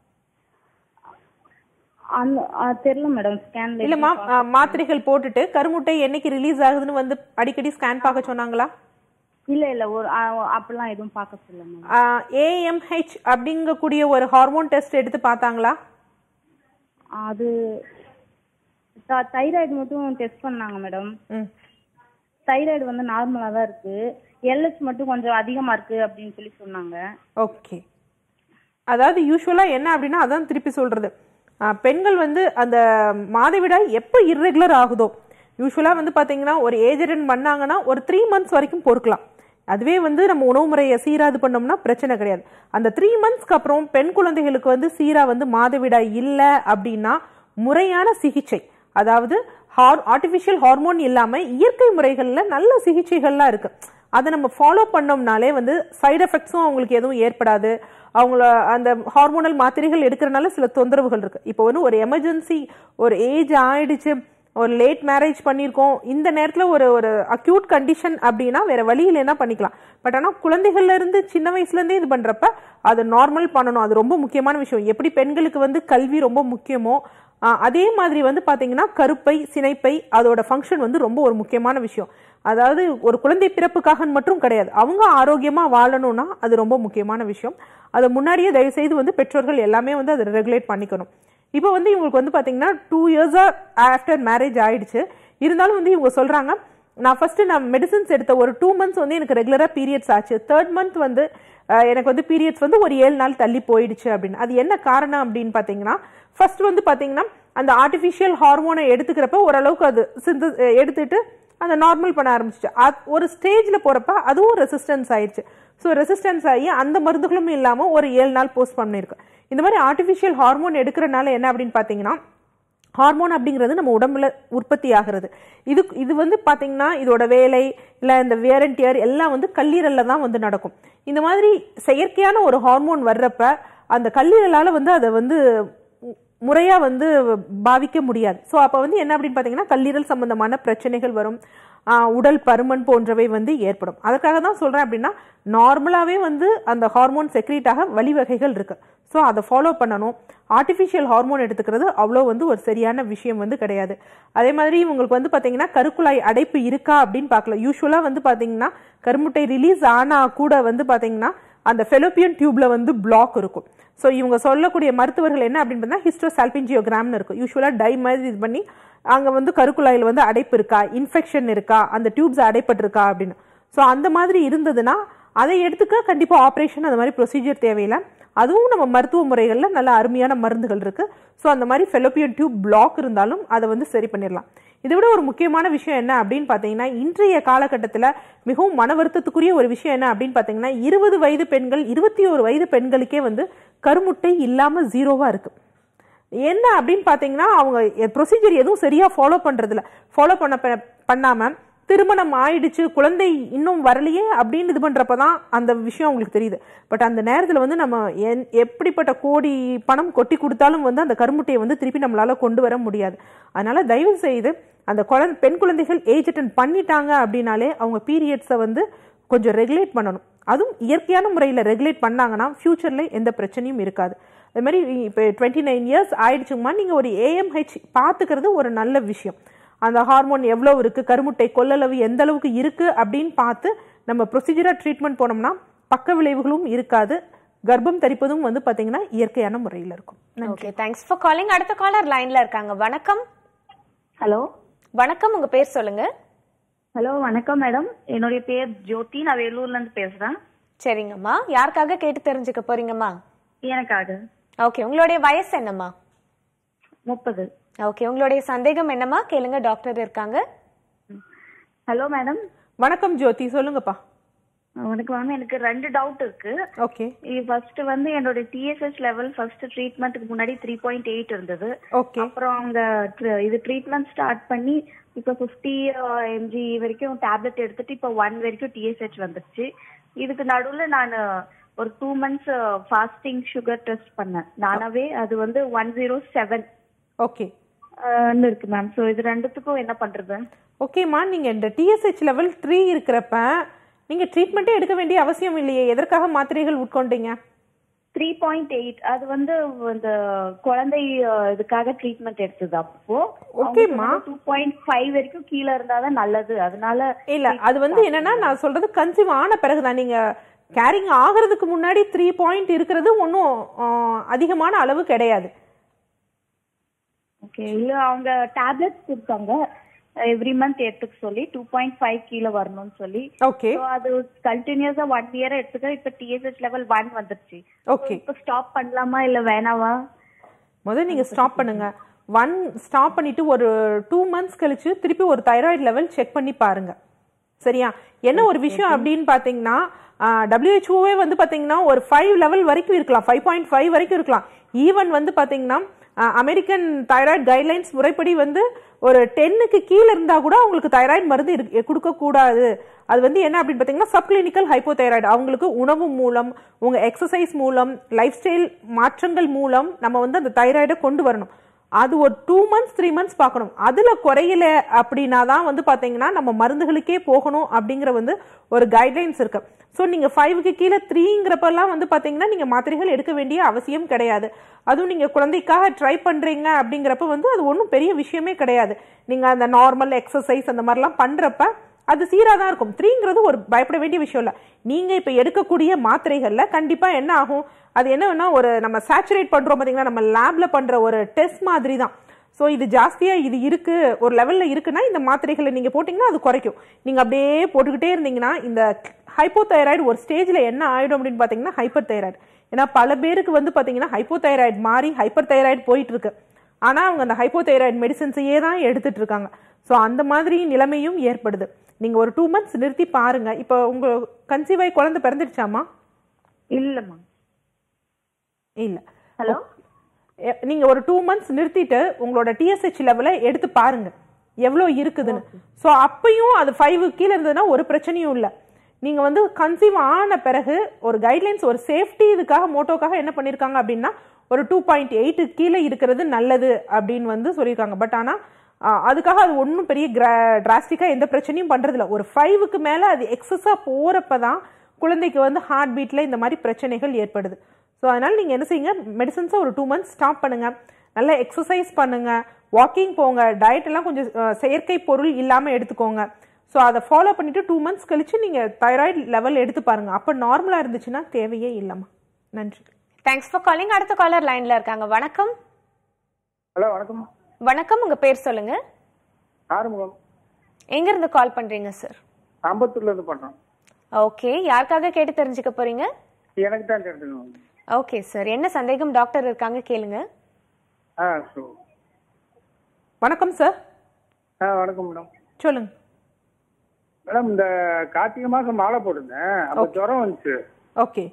தெரியல மேடம். ஸ்கேன்ல இல்லம்மா, மாத்திரைகள் போட்டுட்டு கருமுட்டை என்னைக்கு ரிலீஸ் ஆகுதுன்னு வந்து அடிக்கடி ஸ்கேன் பார்க்க சொன்னாங்களா? இல்ல இல்ல, ஒரு அப்படிலாம் எதுவும் பார்க்க சொல்லுங்க. ஏஎம்ஹெச் அப்படிங்கக்கூடிய ஒரு ஹார்மோன் டெஸ்ட் எடுத்து பார்த்தாங்களா? அது தைராய்டு மட்டும் டெஸ்ட் பண்ணாங்க மேடம். தைராய்டு வந்து நார்மலா தான் இருக்கு. எல்ஹெச் மட்டும் கொஞ்சம் அதிகமா இருக்கு அப்படின்னு சொல்லி சொன்னாங்க. ஓகே. அதாவது யூஸ்வலா என்ன அப்படின்னா அதான் திருப்பி சொல்றது, பெண்கள் வந்து அந்த மாதவிடாய் எப்போ இர்ரெகுலர் ஆகுதோ யூஸ்வலா வந்து பாத்தீங்கன்னா ஒரு ஏஜ் அட்டன் பண்ணாங்கன்னா ஒரு த்ரீ மந்த்ஸ் வரைக்கும் பொறுக்கலாம். அதுவே வந்து நம்ம உணவு முறையை சீரா இது பண்ணோம்னா பிரச்சனை கிடையாது. அந்த த்ரீ மந்த்ஸ்க்கு அப்புறம் பெண் குழந்தைகளுக்கு வந்து சீரா வந்து மாதவிடாய் இல்லை அப்படின்னா முறையான சிகிச்சை, அதாவது ஆர்டிபிஷியல் ஹார்மோன் இல்லாம இயற்கை முறைகள்ல நல்ல சிகிச்சைகள்லாம் இருக்கு. அதை நம்ம ஃபாலோ பண்ணோம்னாலே வந்து சைடு எஃபெக்ட்ஸும் அவங்களுக்கு எதுவும் ஏற்படாது. அவங்கள அந்த ஹார்மோனல் மாத்திரைகள் எடுக்கிறனால சில தொந்தரவுகள் இருக்கு. இப்போ வந்து ஒரு எமர்ஜென்சி, ஒரு ஏஜ் ஆயிடுச்சு, ஒரு லேட் மேரேஜ் பண்ணியிருக்கோம், இந்த நேரத்தில் ஒரு ஒரு அக்யூட் கண்டிஷன் அப்படின்னா வேற வழியில் என்ன பண்ணிக்கலாம். பட் ஆனால் குழந்தைகள்ல இருந்து சின்ன வயசுலேருந்தே இது பண்ணுறப்ப அதை நார்மல் பண்ணணும். அது ரொம்ப முக்கியமான விஷயம். எப்படி பெண்களுக்கு வந்து கல்வி ரொம்ப முக்கியமோ அதே மாதிரி வந்து பார்த்தீங்கன்னா கருப்பை, சினைப்பை அதோட ஃபங்க்ஷன் வந்து ரொம்ப ஒரு முக்கியமான விஷயம். அதாவது ஒரு குழந்தை பிறப்புக்காக மட்டும் கிடையாது, அவங்க ஆரோக்கியமாக வாழணும்னா அது ரொம்ப முக்கியமான விஷயம். அதை முன்னாடியே தயவு செய்து வந்து பெற்றோர்கள் எல்லாமே வந்து அதை ரெகுலேட் பண்ணிக்கணும். இப்போ வந்து இவங்களுக்கு வந்து பார்த்தீங்கன்னா டூ இயர்ஸா ஆஃப்டர் மேரேஜ் ஆயிடுச்சு. இருந்தாலும் வந்து இவங்க சொல்றாங்க, நான் ஃபர்ஸ்ட் நான் மெடிசன்ஸ் எடுத்த ஒரு டூ மந்த்ஸ் வந்து எனக்கு ரெகுலரா பீரியட்ஸ் ஆச்சு, தேர்ட் மந்த் வந்து எனக்கு வந்து பீரியட்ஸ் வந்து ஒரு ஏழு நாள் தள்ளி போயிடுச்சு அப்படின்னு. அது என்ன காரணம் அப்படின்னு பார்த்தீங்கன்னா, ஃபர்ஸ்ட் வந்து பார்த்தீங்கன்னா அந்த ஆர்டிஃபிஷியல் ஹார்மோனை எடுத்துக்கிறப்ப ஓரளவுக்கு அது சிந்து எடுத்துட்டு அதை நார்மல் பண்ண ஆரம்பிச்சிச்சு. ஒரு ஸ்டேஜில் போகிறப்ப அதுவும் ரெசிஸ்டன்ஸ் ஆயிடுச்சு. ஸோ ரெசிஸ்டன்ஸ் ஆகி அந்த மருந்துகளும் இல்லாமல் ஒரு ஏழு நாள் போஸ்ட் பண்ணியிருக்கு. இந்த மாதிரி ஆர்டிஃபிஷியல் ஹார்மோன் எடுக்கிறனால என்ன அப்படின்னு பார்த்தீங்கன்னா, ஹார்மோன் அப்படிங்கிறது நம்ம உடம்புல உற்பத்தி ஆகிறது. இது இது வந்து பார்த்தீங்கன்னா இதோட வேலை இல்லை இந்த வியர் அண்ட் டியர் எல்லாம் வந்து கல்லீரலில் தான் வந்து நடக்கும். இந்த மாதிரி செயற்கையான ஒரு ஹார்மோன் வர்றப்ப அந்த கல்லீரலால் வந்து அதை வந்து முறையா வந்து பாவிக்க முடியாது. ஸோ அப்போ வந்து என்ன அப்படின்னு பார்த்தீங்கன்னா கல்லீரல் சம்பந்தமான பிரச்சனைகள் வரும், உடல் பருமன் போன்றவை வந்து ஏற்படும். அதுக்காக தான் சொல்றேன் அப்படின்னா, நார்மலாகவே வந்து அந்த ஹார்மோன் செக்ரீட்டாக வழிவகைகள் இருக்கு. ஸோ அதை ஃபாலோ பண்ணணும். ஆர்டிஃபிஷியல் ஹார்மோன் எடுத்துக்கிறது அவ்வளோ வந்து ஒரு சரியான விஷயம் வந்து கிடையாது. அதே மாதிரி உங்களுக்கு வந்து பார்த்தீங்கன்னா கருக்குழாய் அடைப்பு இருக்கா அப்படின்னு பார்க்கல. யூஸ்வலாக வந்து பார்த்தீங்கன்னா கருமுட்டை ரிலீஸ் ஆனால் கூட வந்து பார்த்தீங்கன்னா அந்த ஃபெலோப்பியன் டியூப்ல வந்து பிளாக் இருக்கும். ஸோ இவங்க சொல்லக்கூடிய மருத்துவர்கள் என்ன அப்படின்னு பார்த்தா ஹிஸ்டோசால்பிஞ்சியோகிராம்னு இருக்கும். யூஸ்வலாக டை மாதிரி இது பண்ணி அங்கே வந்து கருக்குழாயில் வந்து அடைப்பு இருக்கா, இன்ஃபெக்ஷன் இருக்கா, அந்த டியூப்ஸ் அடைப்பட்டிருக்கா அப்படின்னு. ஸோ அந்த மாதிரி இருந்ததுன்னா அதை எடுத்துக்க கண்டிப்பாக ஆப்ரேஷன் அந்த மாதிரி ப்ரொசீஜர் தேவையில்லை. அதுவும் நம்ம மருத்துவ முறைகளில் நல்ல அருமையான மருந்துகள் இருக்கு. ஸோ அந்த மாதிரி ஃபெலோப்பியன் டியூப் பிளாக் இருந்தாலும் அதை வந்து சரி பண்ணிடலாம். இதை விட ஒரு முக்கியமான விஷயம் என்ன அப்படின்னு பார்த்தீங்கன்னா, இன்றைய காலகட்டத்தில் மிகவும் மன வருத்தத்துக்குரிய ஒரு விஷயம் என்ன அப்படின்னு பார்த்தீங்கன்னா, இருபது வயது பெண்கள் இருபத்தி ஒரு வயது பெண்களுக்கே வந்து கருமுட்டை இல்லாமல் ஜீரோவா இருக்கு. என்ன அப்படின்னு பார்த்தீங்கன்னா, அவங்க ப்ரொசீஜர் எதுவும் சரியா ஃபாலோ பண்றதில்ல. ஃபாலோ பண்ண பண்ணாம திருமணம் ஆயிடுச்சு, குழந்தை இன்னும் வரலையே அப்படின்னு இது பண்றப்பதான் அந்த விஷயம் அவங்களுக்கு தெரியுது. பட் அந்த நேரத்தில் வந்து நம்ம எப்படிப்பட்ட கோடி பணம் கொட்டி கொடுத்தாலும் வந்து அந்த கருமுட்டையை வந்து திருப்பி நம்மளால கொண்டு வர முடியாது. அதனால தயவு செய்து அந்த குழந்தை பெண் குழந்தைகள் ஏஜ் அட்டன் பண்ணிட்டாங்க அப்படின்னாலே அவங்க பீரியட்ஸை வந்து கொஞ்சம் ரெகுலேட் பண்ணணும். அதுவும் இயற்கையான முறையில் ரெகுலேட் பண்ணாங்கன்னா ஃபியூச்சர்ல எந்த பிரச்சனையும் இருக்காது. அது மாதிரி இப்போ டுவெண்ட்டி நைன் இயர்ஸ் ஆயிடுச்சுங்கம்மா, நீங்கள் ஒரு ஏஎம்ஹெச் பார்த்துக்கிறது ஒரு நல்ல விஷயம். அந்த ஹார்மோன் எவ்வளோ இருக்கு, கருமுட்டை கொள்ளளவு எந்த அளவுக்கு இருக்கு அப்படின்னு பார்த்து நம்ம ப்ரொசீஜராக ட்ரீட்மெண்ட் போனோம்னா பக்க விளைவுகளும் இருக்காது. கர்ப்பம் தரிப்பதும் வந்து பார்த்தீங்கன்னா இயற்கையான முறையில் இருக்கும். Okay, thanks for calling. அடுத்த காலர் லைன்ல இருக்காங்க. வணக்கம். ஹலோ வணக்கம், உங்க பேர் சொல்லுங்க. ஹலோ வணக்கம் மேடம், என்னுடைய பேர் ஜோதி, நான் வேலூர்ல இருந்து பேசுறேன். சரிங்கம்மா, யாருக்காக கேட்டு தெரிஞ்சுக்க போறீங்கம்மா? எனக்காக. ஓகே, உங்களுடைய வயசு என்னம்மா? முப்பது. ஓகே, உங்களுடைய சந்தேகம் என்னம்மா? கேளுங்க, டாக்டர் இருக்காங்க. Hello madam. வணக்கம் ஜோதி, சொல்லுங்கப்பா. வணக்கம் மேம், எனக்கு ரெண்டு டவுட் இருக்கு. ஓகே. ஃபர்ஸ்ட் வந்து என்னோட டிஎஸ்எச் லெவல் ஃபர்ஸ்ட் ட்ரீட்மெண்ட்டுக்கு முன்னாடி த்ரீ பாயிண்ட் எயிட் இருந்தது. ஓகே. அப்புறம் அவங்க இது ட்ரீட்மெண்ட் ஸ்டார்ட் பண்ணி இப்போ ஃபிஃப்டி எம்ஜி வரைக்கும் டேப்லெட் எடுத்துட்டு இப்போ ஒன் வரைக்கும் டிஎஸ்எச் வந்துருச்சு. இதுக்கு நடுவில் நான் ஒரு two months fasting sugar test பண்ணேன் நானாவே. அது வந்து ஒன் ஜீரோ செவன் ஓகே இருக்கு மேம். ஸோ இது ரெண்டுத்துக்கும் என்ன பண்றது? ஓகேம்மா, நீங்க இந்த டிஎஸ்ஹெச் லெவல் த்ரீ இருக்கிறப்ப நீங்க ட்ரீட்மெண்ட்டே எடுக்க வேண்டிய அவசியம் இல்லையே. எதற்காக மாத்திரைகள் உட்கொண்டீங்க? த்ரீ பாயிண்ட் எயிட் அது வந்து இந்த குழந்தை இதுக்காக ட்ரீட்மெண்ட் எடுத்தது. அப்போ ஓகேம்மா, டூ பாயிண்ட் ஃபைவ் வரைக்கும் கீழே இருந்தாதான் நல்லது. அதனால இல்ல, அது வந்து என்னன்னா நான் சொல்றது கன்சீவ் ஆன பிறகுதான். நீங்க கேரிங் ஆகிறதுக்கு முன்னாடி த்ரீ பாயிண்ட் இருக்கிறது ஒன்றும் அதிகமான அளவு கிடையாது. ஓகே. இல்ல அவங்க டேப்லெட்ஸ் கொடுத்தாங்க எவ்ரி மந்த் எடுத்துக்க சொல்லி டூ பாயிண்ட் ஃபைவ் கீழே வரணும்னு சொல்லி. ஓகே. அது கண்டினியூஸா ஒன் இயர் எடுத்துக்க. இப்ப டிஎஸ்ஹெச் லெவல் ஒன் வந்துருச்சு. ஓகே. இப்ப ஸ்டாப் பண்ணலாமா இல்ல வேணாவா? முதல்ல நீங்க ஸ்டாப் பண்ணுங்க. ஒன் ஸ்டாப் பண்ணிட்டு ஒரு டூ மந்த்ஸ் கழிச்சு திருப்பி ஒரு தைராய்டு லெவல் செக் பண்ணி பாருங்க. சரியா? என்ன ஒரு விஷயம் அப்படின்னு பாத்தீங்கன்னா, டபிள்யூஹெச்ஓவே வந்து பாத்தீங்கன்னா ஒரு ஃபைவ் லெவல் வரைக்கும் இருக்கலாம், ஃபைவ் பாயிண்ட் ஃபைவ் வரைக்கும் இருக்கலாம். ஈவன் வந்து பாத்தீங்கன்னா அமெரிக்கன் தைராய்டு கைட்லைன்ஸ் முறைப்படி வந்து ஒரு டென்னுக்கு கீழே இருந்தா கூட அவங்களுக்கு தைராய்டு மருந்து கொடுக்க கூடாது அது வந்து என்ன அப்படின்னு பார்த்தீங்கன்னா சப்கிளினிக்கல் ஹைப்போதைராய்டு. அவங்களுக்கு உணவு மூலம், உங்க எக்ஸசைஸ் மூலம், லைஃப் ஸ்டைல் மாற்றங்கள் மூலம் நம்ம வந்து அந்த தைராய்டை கொண்டு வரணும். அது ஒரு டூ மந்த்ஸ் த்ரீ மந்த்ஸ் பார்க்கணும். அதுல குறையல அப்படின்னா தான் வந்து பாத்தீங்கன்னா நம்ம மருந்துகளுக்கே போகணும் அப்படிங்கிற வந்து ஒரு கைட்லைன்ஸ் இருக்கு. ஸோ நீங்க ஃபைவுக்கு கீழே த்ரீங்கிறப்பெல்லாம் வந்து பாத்தீங்கன்னா நீங்க மாத்திரைகள் எடுக்க வேண்டிய அவசியம் கிடையாது. அதுவும் நீங்க குழந்தைக்காக ட்ரை பண்றீங்க அப்படிங்கிறப்ப வந்து அது ஒன்றும் பெரிய விஷயமே கிடையாது. நீங்க அந்த நார்மல் எக்ஸசைஸ் அந்த மாதிரிலாம் பண்றப்ப அது சீராக தான் இருக்கும். த்ரீங்கிறது ஒரு பயப்பட வேண்டிய விஷயம் இல்லை. நீங்க இப்ப எடுக்கக்கூடிய மாத்திரைகள்ல கண்டிப்பா என்ன ஆகும், அது என்னன்னா ஒரு நம்ம சேச்சுரேட் பண்றோம் பாத்தீங்கன்னா, நம்ம லேப்ல பண்ற ஒரு டெஸ்ட் மாதிரி தான். ஸோ இது ஜாஸ்தியா இது இருக்கு, ஒரு லெவல்ல இருக்குன்னா இந்த மாத்திரைகளை நீங்க போட்டீங்கன்னா அது குறைக்கும். நீங்க அப்படியே போட்டுக்கிட்டே இருந்தீங்கன்னா இந்த ஹைப்போதைராய்டு ஒரு ஸ்டேஜ்ல என்ன ஆயிடும் அப்படின்னு பாத்தீங்கன்னா ஹைப்பர் தைராய்டு. ஏன்னா பல பேருக்கு வந்து பாத்தீங்கன்னா ஹைப்போதைராய்டு மாறி ஹைப்பர் தைராய்டு போயிட்டு இருக்கு. ஆனா அவங்க அந்த ஹைப்போதைராய்டு மெடிசன்ஸையே தான் எடுத்துட்டு இருக்காங்க. ஸோ அந்த மாதிரி நிலைமையும் ஏற்படுது. நீங்க ஒரு டூ மந்த்ஸ் நிறுத்தி பாருங்க. இப்போ உங்க கன்சீவ் ஆகி குழந்தை பிறந்துடுச்சாமா? இல்லம்மா. இல்ல. ஹலோ, நீங்க ஒரு டூ மந்த்ஸ் நிறுத்திட்டு உங்களோட டிஎஸ்ஹெச் லெவலை எடுத்து பாருங்க எவ்வளோ இருக்குதுன்னு. ஸோ அப்பயும் அது ஃபைவ் கீழே இருந்ததுன்னா ஒரு பிரச்சனையும் இல்லை. நீங்க வந்து கன்சீவ் ஆன பிறகு ஒரு கைட்லைன்ஸ், ஒரு சேஃப்டி இதுக்காக மோட்டோக்காக என்ன பண்ணிருக்காங்க அப்படின்னா ஒரு டூ பாயிண்ட் எயிட்டு கீழே இருக்கிறது நல்லது அப்படின்னு வந்து சொல்லியிருக்காங்க. பட் ஆனா அதுக்காக அது ஒன்றும் பெரிய டிராஸ்டிக்கா எந்த பிரச்சனையும் பண்றது இல்லை. ஒரு ஃபைவுக்கு மேல அது எக்ஸஸா போறப்பதான் குழந்தைக்கு வந்து ஹார்ட் பீட்ல இந்த மாதிரி பிரச்சனைகள் ஏற்படுது. ஸோ அதனால நீங்க என்ன செய்யுங்க, மெடிசன்ஸை ஒரு டூ மந்த்ஸ் ஸ்டாப் பண்ணுங்க, நல்லா எக்ஸசைஸ் பண்ணுங்க, வாக்கிங் போங்க, டயட் எல்லாம் கொஞ்சம் செயற்கை பொருள் இல்லாம எடுத்துக்கோங்க. ஸோ அதை ஃபாலோ பண்ணிட்டு டூ மந்த்ஸ் கழிச்சு நீங்க தைராய்டு லெவல் எடுத்து பாருங்க. அப்போ நார்மலா இருந்துச்சுன்னா தேவையே இல்லைம்மா. நன்றி. Thanks for calling. அடுத்த காலர் லைன்ல இருக்காங்க. வணக்கம். ஹலோ, வணக்கம். வணக்கம், உங்க பேர் சொல்லுங்க. ஆறுமுகம். எங்க இருந்து கால் பண்றீங்க சார்? அம்பத்தூர்ல இருந்து பண்றோம். ஓகே, யாருக்காக கேட்டு தெரிஞ்சுக்க போறீங்க? எனக்கு தான் தெரிஞ்சுக்கணும். ஓகே சார், என்ன சந்தேகம்? டாக்டர் இருக்காங்க, கேளுங்க. ஆ, வணக்கம் சார். ஆ, வணக்கம் மேடம். சொல்லுங்க மேடம். இந்த கார்த்திகை மாசம் மாலை போட்டிருந்தேன், அப்ப ஜுரம் வந்துச்சு. ஓகே.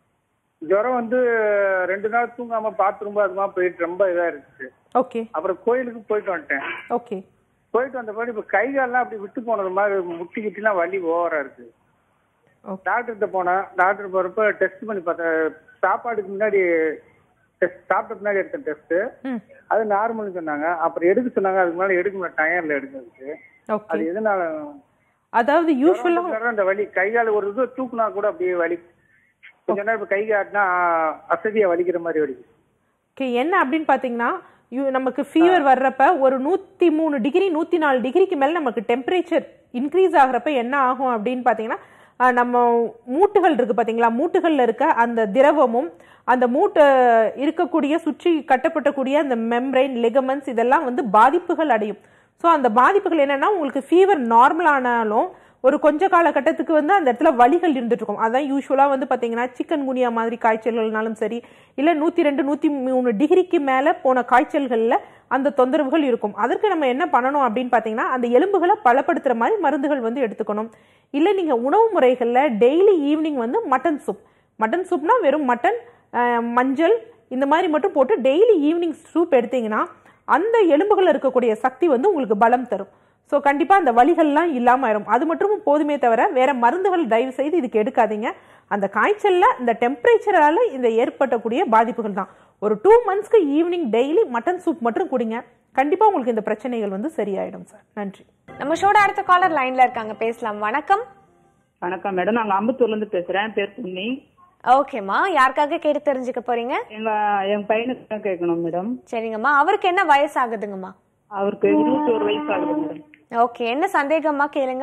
ஜுரம் வந்து ரெண்டு நாள் தூங்காம பாத்ரூம் அதுமா போயிட்டு ரொம்ப இதா இருந்துச்சு. ஓகே. அப்புறம் கோயிலுக்கு போயிட்டு வந்துட்டேன். ஓகே. போயிட்டு வந்த பிறகு இப்ப கை கால்லாம் அப்படி விட்டு போனது மாதிரி முட்டி கிட்டிலாம் வலி ஓவரா இருக்கு. டாக்டர்கிட்ட போனேன். டாக்டர் போறப்ப டெஸ்ட் பண்ணி பார்த்தேன். சாப்பாடுக்கு முன்னாடி டெஸ்ட், சாப்பிட்ட பின்னாடி எடுத்த டெஸ்ட், அது நார்மல்னு சொன்னாங்க. அப்புறம் எடுக்க சொன்னாங்க. அதுக்கு மேல எடுக்க முடியல, டயர்ல எடுக்கிறதுக்கு. அது எதனால? அதாவது யூசுவலா அந்த வலி கை கால ஒரு இது தூக்குனா கூட அப்படியே வலி, கொஞ்ச நேரம் இப்ப கை காட்டினா அசதியா வலிக்கிற மாதிரி வலி. என்ன அப்படின்னு பாத்தீங்கன்னா, நமக்கு ஃபீவர் வர்றப்ப ஒரு நூத்தி மூணு டிகிரி நூத்தி நாலு டிகிரிக்கு மேல நமக்கு டெம்பரேச்சர் இன்க்ரீஸ் ஆகுறப்ப என்ன ஆகும் அப்படின்னு பாத்தீங்கன்னா, நம்ம மூட்டுகள் இருக்கு பாத்தீங்களா, மூட்டுகள்ல இருக்க அந்த திரவமும் அந்த மூட்டை இருக்கக்கூடிய சுற்றி கட்டப்பட்டக்கூடிய அந்த மெம்பரைன், லிகமெண்ட்ஸ் இதெல்லாம் வந்து பாதிப்புகள் அடையும். ஸோ அந்த பாதிப்புகள் என்னன்னா, உங்களுக்கு ஃபீவர் நார்மல் ஆனாலும் ஒரு கொஞ்ச காலகட்டத்துக்கு வந்து அந்த இடத்துல வலிகள் இருந்துட்டு இருக்கும். அதான் யூஸ்வலா வந்து பாத்தீங்கன்னா சிக்கன் குனியா மாதிரி காய்ச்சல்கள்னாலும் சரி, இல்ல நூத்தி ரெண்டு நூத்தி மூணு டிகிரிக்கு மேல போன காய்ச்சல்கள்ல அந்த தொந்தரவுகள் இருக்கும். அதற்கு நம்ம என்ன பண்ணணும் அப்படின்னு பாத்தீங்கன்னா, அந்த எலும்புகளை பலப்படுத்துற மாதிரி மருந்துகள் வந்து எடுத்துக்கணும். இல்ல நீங்க உணவு முறைகள்ல டெய்லி ஈவினிங் வந்து மட்டன் சூப், மட்டன் சூப்னா வெறும் மட்டன், மஞ்சள் இந்த மாதிரி மட்டும் போட்டு டெய்லி ஈவினிங் சூப் எடுத்தீங்கன்னா அந்த எலும்புகள் இருக்கக்கூடிய சக்தி வந்து உங்களுக்கு பலம் தரும். ஸோ கண்டிப்பா அந்த வலிகள்லாம் இல்லாம ஆயிரும். அது மட்டும் போதுமே தவிர வேற மருந்துகள் தயவு செய்து இதுக்கு எடுக்காதீங்க. அந்த காய்ச்சல்ல இந்த டெம்பரேச்சரால இந்த ஏற்பட்டக்கூடிய பாதிப்புகள் தான். ஒரு டூ மந்த்ஸ்க்கு ஈவினிங் டெய்லி மட்டன் சூப் மட்டும் குடிங்க, கண்டிப்பா உங்களுக்கு இந்த பிரச்சனைகள் வந்து சரியாயிடும் சார். நன்றி. நம்ம ஷோட அடுத்த காலர் லைன்ல இருக்காங்க, பேசலாம். வணக்கம். வணக்கம் மேடம், நாங்க அம்பத்தூர்ல இருந்து பேசுறேன். பேர் புண்ணி. ஓகேம்மா, யாருக்காக கேட்டு தெரிஞ்சுக்க போறீங்க? எங்க என் பையனுக்கு கேட்கணும் மேடம். சரிங்கம்மா, அவருக்கு என்ன வயசு ஆகுதுங்கம்மா? அவருக்கு இருபத்தி ஒரு வயசு ஆகுது மேடம். ஓகே, என்ன சந்தேகமா கேளுங்க.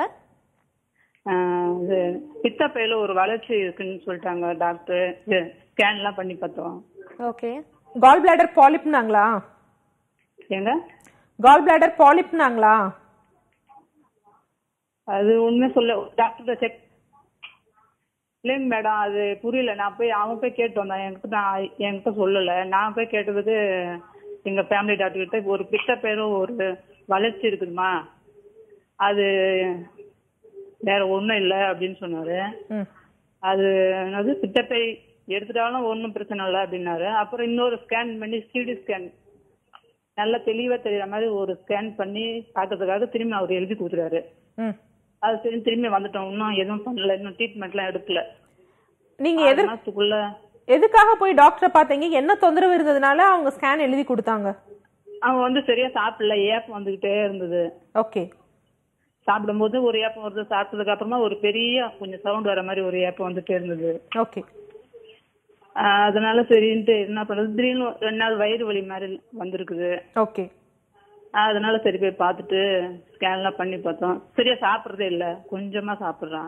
பித்தப்பையில ஒரு வளர்ச்சி இருக்குன்னு சொல்லிட்டாங்க டாக்டர், ஸ்கேன் எல்லாம் பண்ணி பார்த்தோம். ஓகே. கால் பிளாடர் பாலிப்னாங்களா? ஏங்க கால் பிளாடர் பாலிப்னாங்களா? அது ஒண்ணுமே சொல்ல டாக்டர் செக் இல்லைங்க மேடம், அது புரியல. நான் போய் அவன் போய் கேட்டு வந்தான், என்கிட்ட நான் என்கிட்ட சொல்லல. நான் போய் கேட்டதுக்கு எங்க ஃபேமிலி டாக்டர் கிட்ட ஒரு பித்தப்பையில ஒரு வளர்ச்சி இருக்குதுமா, அது வேற ஒண்ணும் இல்லை அப்படின்னு சொன்னாரு. அது என்னது பித்தப்பை எடுத்துட்டாலும் ஒன்றும் பிரச்சனை இல்லை அப்படின்னாரு. அப்புறம் இன்னொரு ஸ்கேன் பண்ணி சிடி ஸ்கேன் நல்லா தெளிவா தெரியற மாதிரி ஒரு ஸ்கேன் பண்ணி பார்க்கறதுக்காக திரும்பி அவர் எழுதி கொடுத்துறாரு. அது சரி திரும்பி வந்துட்டோம். இன்னும் எதுவும் பண்ணல, இன்னும் ட்ரீட்மெண்ட்லாம் எடுக்கல. நீங்க ஆறு எது மாசத்துக்குள்ள எதுக்காக போய் டாக்டரை பார்த்தீங்க? என்ன தொந்தரவு இருந்ததுனால அவங்க ஸ்கேன் எழுதி கொடுத்தாங்க? அவங்க வந்து சரியா சாப்பிடல, ஏப்பம் வந்துகிட்டே இருந்தது. ஓகே. சாப்பிடும்போது ஒரு ஏப்பம் வருது, சாப்பிட்டதுக்கு அப்புறமா ஒரு பெரிய கொஞ்சம் சவுண்ட் வர மாதிரி ஒரு ஏப்பம் வந்துட்டே இருந்தது. ஓகே. அதனால சரின்ட்டு என்ன பண்றது, திடீர்னு ரெண்டு நாள் வயிறு வலி மாதிரி வந்திருக்குது. ஓகே. அதனால சரி போய் பார்த்துட்டு ஸ்கேன்லாம் பண்ணி பார்த்தோம். சரியா சாப்பிட்றதே இல்லை, கொஞ்சமா சாப்பிட்றான்.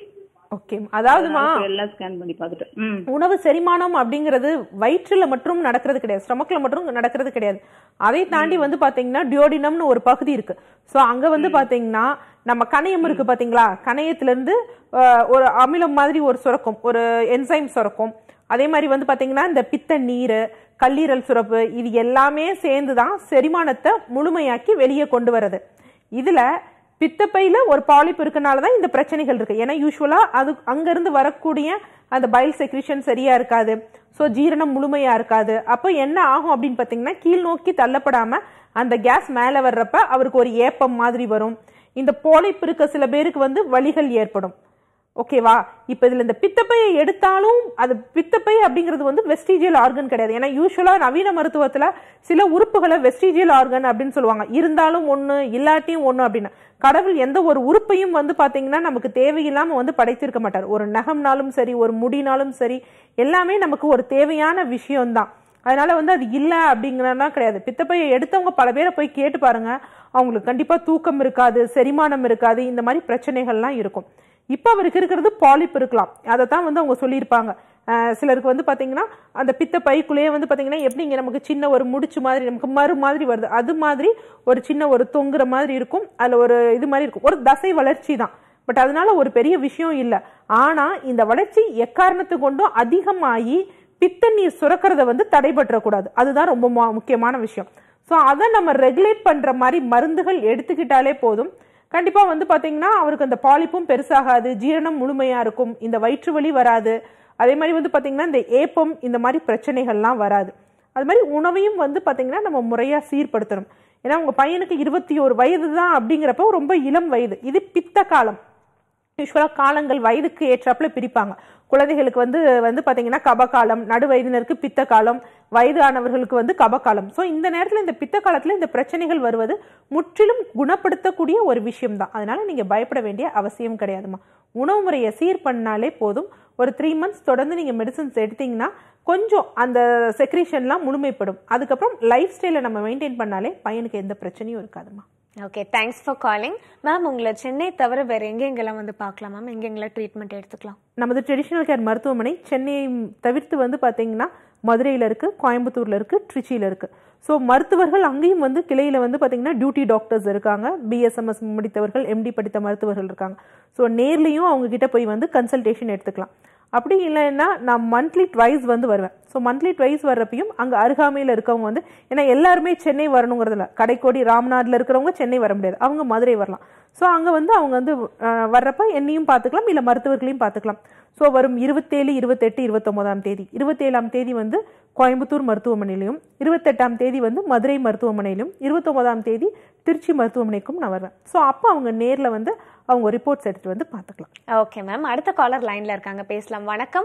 ஓகே. அதாவதுமா எல்லாம் ஸ்கேன் பண்ணி பார்த்துட்டேன். உணவு செரிமானம் அப்படிங்கிறது வயிற்றுல மட்டும் நடக்கிறது கிடையாது, ஸ்டொமக்ல மட்டும் நடக்கிறது கிடையாது. அதை தாண்டி வந்து பாத்தீங்கன்னா டியோடினம்னு ஒரு பகுதி இருக்கு. சோ அங்க வந்து பாத்தீங்கன்னா நம்ம கணையம் இருக்கு பாத்தீங்களா, கணையத்துல இருந்து ஒரு அமிலம் மாதிரி ஒரு சுரக்கும், ஒரு என்சைம் சுரக்கும். அதே மாதிரி வந்து பாத்தீங்கன்னா இந்த பித்த நீர், கல்லீரல் சுரப்பு, இது எல்லாமே சேர்ந்துதான் செரிமானத்தை முழுமையாக்கி வெளியே கொண்டு வர்றது. இதுல பித்தப்பையில ஒரு பாலிப் இருக்கனாலதான் இந்த பிரச்சனைகள் இருக்கு. ஏன்னா யூஸ்வலா அது அங்கிருந்து வரக்கூடிய அந்த பைல் செக்ரிஷன் சரியா இருக்காது, ஸோ ஜீரணம் முழுமையா இருக்காது. அப்போ என்ன ஆகும் அப்படின்னு பாத்தீங்கன்னா கீழ் நோக்கி தள்ளப்படாம அந்த கேஸ் மேல வர்றப்ப அவருக்கு ஒரு ஏப்பம் மாதிரி வரும். இந்த பாலிப் இருக்க சில பேருக்கு வந்து வலிகள் ஏற்படும். ஓகேவா? இப்ப இதுல இந்த பித்தப்பையை எடுத்தாலும் அது பித்தப்பை அப்படிங்கிறது வந்து வெஸ்டிஜியல் ஆர்கன் கிடையாது. ஏன்னா யூஸ்வலா நவீன மருத்துவத்துல சில உறுப்புகளை வெஸ்டிஜியல் ஆர்கன் அப்படின்னு சொல்லுவாங்க. இருந்தாலும் ஒண்ணு இல்லாட்டியும் ஒண்ணு அப்படின்னு. கடவுள் எந்த ஒரு உறுப்பையும் வந்து பாத்தீங்கன்னா நமக்கு தேவையில்லாம வந்து படைத்திருக்க மாட்டார். ஒரு நகம்னாலும் சரி, ஒரு முடினாலும் சரி, எல்லாமே நமக்கு ஒரு தேவையான விஷயம்தான். அதனால வந்து அது இல்ல அப்படிங்கறதுலாம் கிடையாது. பித்தப்பையை எடுத்தவங்க பல பேரை போய் கேட்டு பாருங்க, அவங்களுக்கு கண்டிப்பா தூக்கம் இருக்காது, செரிமானம் இருக்காது, இந்த மாதிரி பிரச்சனைகள்லாம் இருக்கும். இப்ப அவருக்கு இருக்கிறது பாலிப் இருக்கலாம், அதை தான் வந்து அவங்க சொல்லியிருப்பாங்க. சிலருக்கு வந்து பாத்தீங்கன்னா அந்த பித்த பைக்குள்ளேயே வந்து பாத்தீங்கன்னா எப்படி இங்க நமக்கு சின்ன ஒரு முடிச்சு மாதிரி நமக்கு மறு மாதிரி வருது, அது மாதிரி ஒரு சின்ன ஒரு தொங்குற மாதிரி இருக்கும், அதுல ஒரு இது மாதிரி இருக்கும், ஒரு தசை வளர்ச்சி தான். பட் அதனால ஒரு பெரிய விஷயம் இல்லை. ஆனா இந்த வளர்ச்சி எக்காரணத்து கொண்டும் அதிகமாகி பித்த நீர் சுரக்கிறத வந்து தடைபற்றக்கூடாது, அதுதான் ரொம்ப முக்கியமான விஷயம். ஸோ அதை நம்ம ரெகுலேட் பண்ற மாதிரி மருந்துகள் எடுத்துக்கிட்டாலே போதும். கண்டிப்பா வந்து பாத்தீங்கன்னா அவருக்கு அந்த பாலிப்பும் பெருசாகாது, ஜீரணம் முழுமையா இருக்கும், இந்த வயிற்று வலி வராது. அதே மாதிரி வந்து பாத்தீங்கன்னா இந்த ஏப்பம் இந்த மாதிரி பிரச்சனைகள்லாம் வராது. அது மாதிரி உணவையும் வந்து பாத்தீங்கன்னா நம்ம முறையா சீர்படுத்தணும். ஏன்னா உங்க பையனுக்கு இருபத்தி ஒரு வயது தான் அப்படிங்கிறப்ப ரொம்ப இளம் வயது, இது பித்த காலம். யூஸ்வலா காலங்கள் வயதுக்கு ஏற்றாப்புல பிரிப்பாங்க. குழந்தைகளுக்கு வந்து வந்து பாத்தீங்கன்னா கபகாலம், நடு வயதினருக்கு பித்த காலம், வயதானவர்களுக்கு வந்து கபகாலம். ஸோ இந்த நேரத்தில் இந்த பித்த காலத்துல இந்த பிரச்சனைகள் வருவது முற்றிலும் குணப்படுத்தக்கூடிய ஒரு விஷயம் தான். அதனால நீங்க பயப்பட வேண்டிய அவசியம் கிடையாதுமா. உணவு முறையை சீர் பண்ணாலே போதும். ஒரு த்ரீ மந்த்ஸ் தொடர்ந்து நீங்க மெடிசன்ஸ் எடுத்தீங்கன்னா கொஞ்சம் அந்த செக்ரீஷன்லாம் முழுமைப்படும். அதுக்கப்புறம் லைஃப் ஸ்டைலை நம்ம மெயின்டைன் பண்ணாலே பையனுக்கு எந்த பிரச்சனையும் இருக்காதுமா. Okay, thanks for calling ma'am. உங்களை சென்னை தவிர வேற எங்கெங்கெல்லாம் வந்து பார்க்கலாம் மேம்? எங்கெங்கெல்லாம் ட்ரீட்மெண்ட் எடுத்துக்கலாம்? நமது ட்ரெடிஷனல் கேர் மருத்துவமனை சென்னையை தவிர்த்து வந்து பார்த்தீங்கன்னா மதுரையில் இருக்கு, கோயம்புத்தூர்ல இருக்கு, திருச்சியில் இருக்கு. ஸோ மருத்துவர்கள் அங்கேயும் வந்து கிளையில வந்து பார்த்தீங்கன்னா டியூட்டி டாக்டர்ஸ் இருக்காங்க, பிஎஸ்எம்எஸ் முடித்தவர்கள், எம்டி படித்த மருத்துவர்கள் இருக்காங்க. ஸோ நேர்லையும் அவங்க கிட்ட போய் வந்து கன்சல்டேஷன் எடுத்துக்கலாம். அப்படி இல்லைன்னா நான் மந்த்லி ட்வைஸ் வந்து வருவேன். ஸோ மந்த்லி ட்வைஸ் வர்றப்பையும் அங்கே அருகாமையில் இருக்கவங்க வந்து, ஏன்னா எல்லாருமே சென்னை வரணுங்கிறதுல, கடைக்கோடி ராம்நாட்டில் இருக்கிறவங்க சென்னை வர முடியாது, அவங்க மதுரை வரலாம். ஸோ அங்கே வந்து அவங்க வந்து வர்றப்ப என்னையும் பார்த்துக்கலாம், இல்லை மருத்துவர்களையும் பார்த்துக்கலாம். ஸோ வரும் இருபத்தேழு இருபத்தெட்டு இருபத்தொன்பதாம் தேதி இருபத்தேழாம் தேதி வந்து கோயம்புத்தூர் மருத்துவமனையிலையும், இருபத்தெட்டாம் தேதி வந்து மதுரை மருத்துவமனையிலும், இருபத்தொன்பதாம் தேதி திருச்சி மருத்துவமனைக்கும் நான் வருவேன். ஸோ அப்போ அவங்க நேரில் வந்து அவங்க ரிப்போர்ட்ஸ் எடுத்துட்டு வந்து பார்த்துக்கலாம். ஓகே மேம், அடுத்த காலர் லைன்ல இருக்காங்க, பேசலாம். வணக்கம்.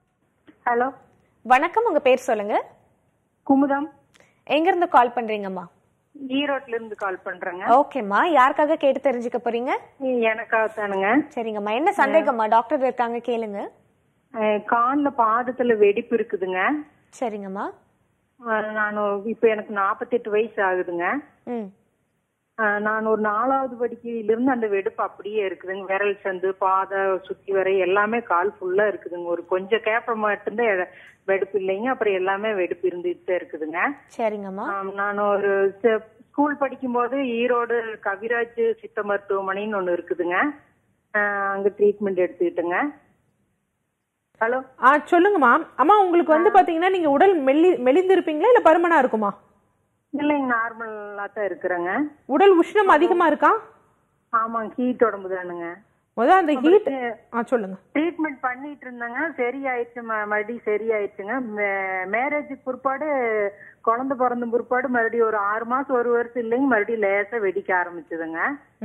ஹலோ வணக்கம், உங்க பேர் சொல்லுங்க. குமுதம். எங்க இருந்து கால் பண்றீங்கம்மா? ஈரோட்ல இருந்து கால் பண்றேங்க. ஓகேம்மா, யாருக்காக கேட்டு தெரிஞ்சுக்க போறீங்க? எனக்காக தானுங்க. சரிங்கம்மா, என்ன சந்தேகம்மா? டாக்டர் இருக்காங்க, கேளுங்க. கால்ல பாதத்துல வெடிப்பு இருக்குதுங்க. சரிங்கம்மா. நான் இப்ப எனக்கு நாப்பத்தெட்டு வயசு ஆகுதுங்க. நான் ஒரு நாலாவது படிக்கையில இருந்து அந்த வெடிப்பு அப்படியே இருக்குதுங்க. விரல் சந்து, பாதை சுத்தி வரை எல்லாமே கால் ஃபுல்லா இருக்குதுங்க. ஒரு கொஞ்சம் கேப்ப மட்டும்தான் வெடிப்பு இல்லைங்க, அப்புறம் எல்லாமே வெடிப்பு இருந்துட்டு இருக்குதுங்க. சரிங்கம்மா. நான் ஒரு ஸ்கூல் படிக்கும் போது ஈரோடு கவிராஜ் சித்த மருத்துவமனைன்னு ஒண்ணு இருக்குதுங்க, அங்க ட்ரீட்மெண்ட் எடுத்துக்கிட்டுங்க. ஹலோ ஆ சொல்லுங்கம்மா. அம்மா உங்களுக்கு வந்து பாத்தீங்கன்னா நீங்க உடல் மெல்லி மெலிந்திருப்பீங்களா இல்ல பருமனா இருக்குமா? இல்லைங்க, நார்மலா தான் இருக்கிறேங்க. உடல் உஷ்ணம் அதிகமா இருக்கா? ஆமாங்க, ஹீட் உடம்பு தானுங்க. முதல்ல அந்த ஹீட் சொல்லுங்க. ட்ரீட்மெண்ட் பண்ணிட்டு இருந்தாங்க, சரியாயிடுச்சு, மறுபடியும் சரியாயிடுச்சுங்க. மேரேஜுக்கு பிற்பாடு, குழந்தை பிறந்த பிற்பாடு மறுபடியும் ஒரு ஆறு மாசம் ஒரு வருஷம் இல்லைங்க, மறுபடியும் லேசா வெடிக்க ஆரம்பிச்சதுங்க.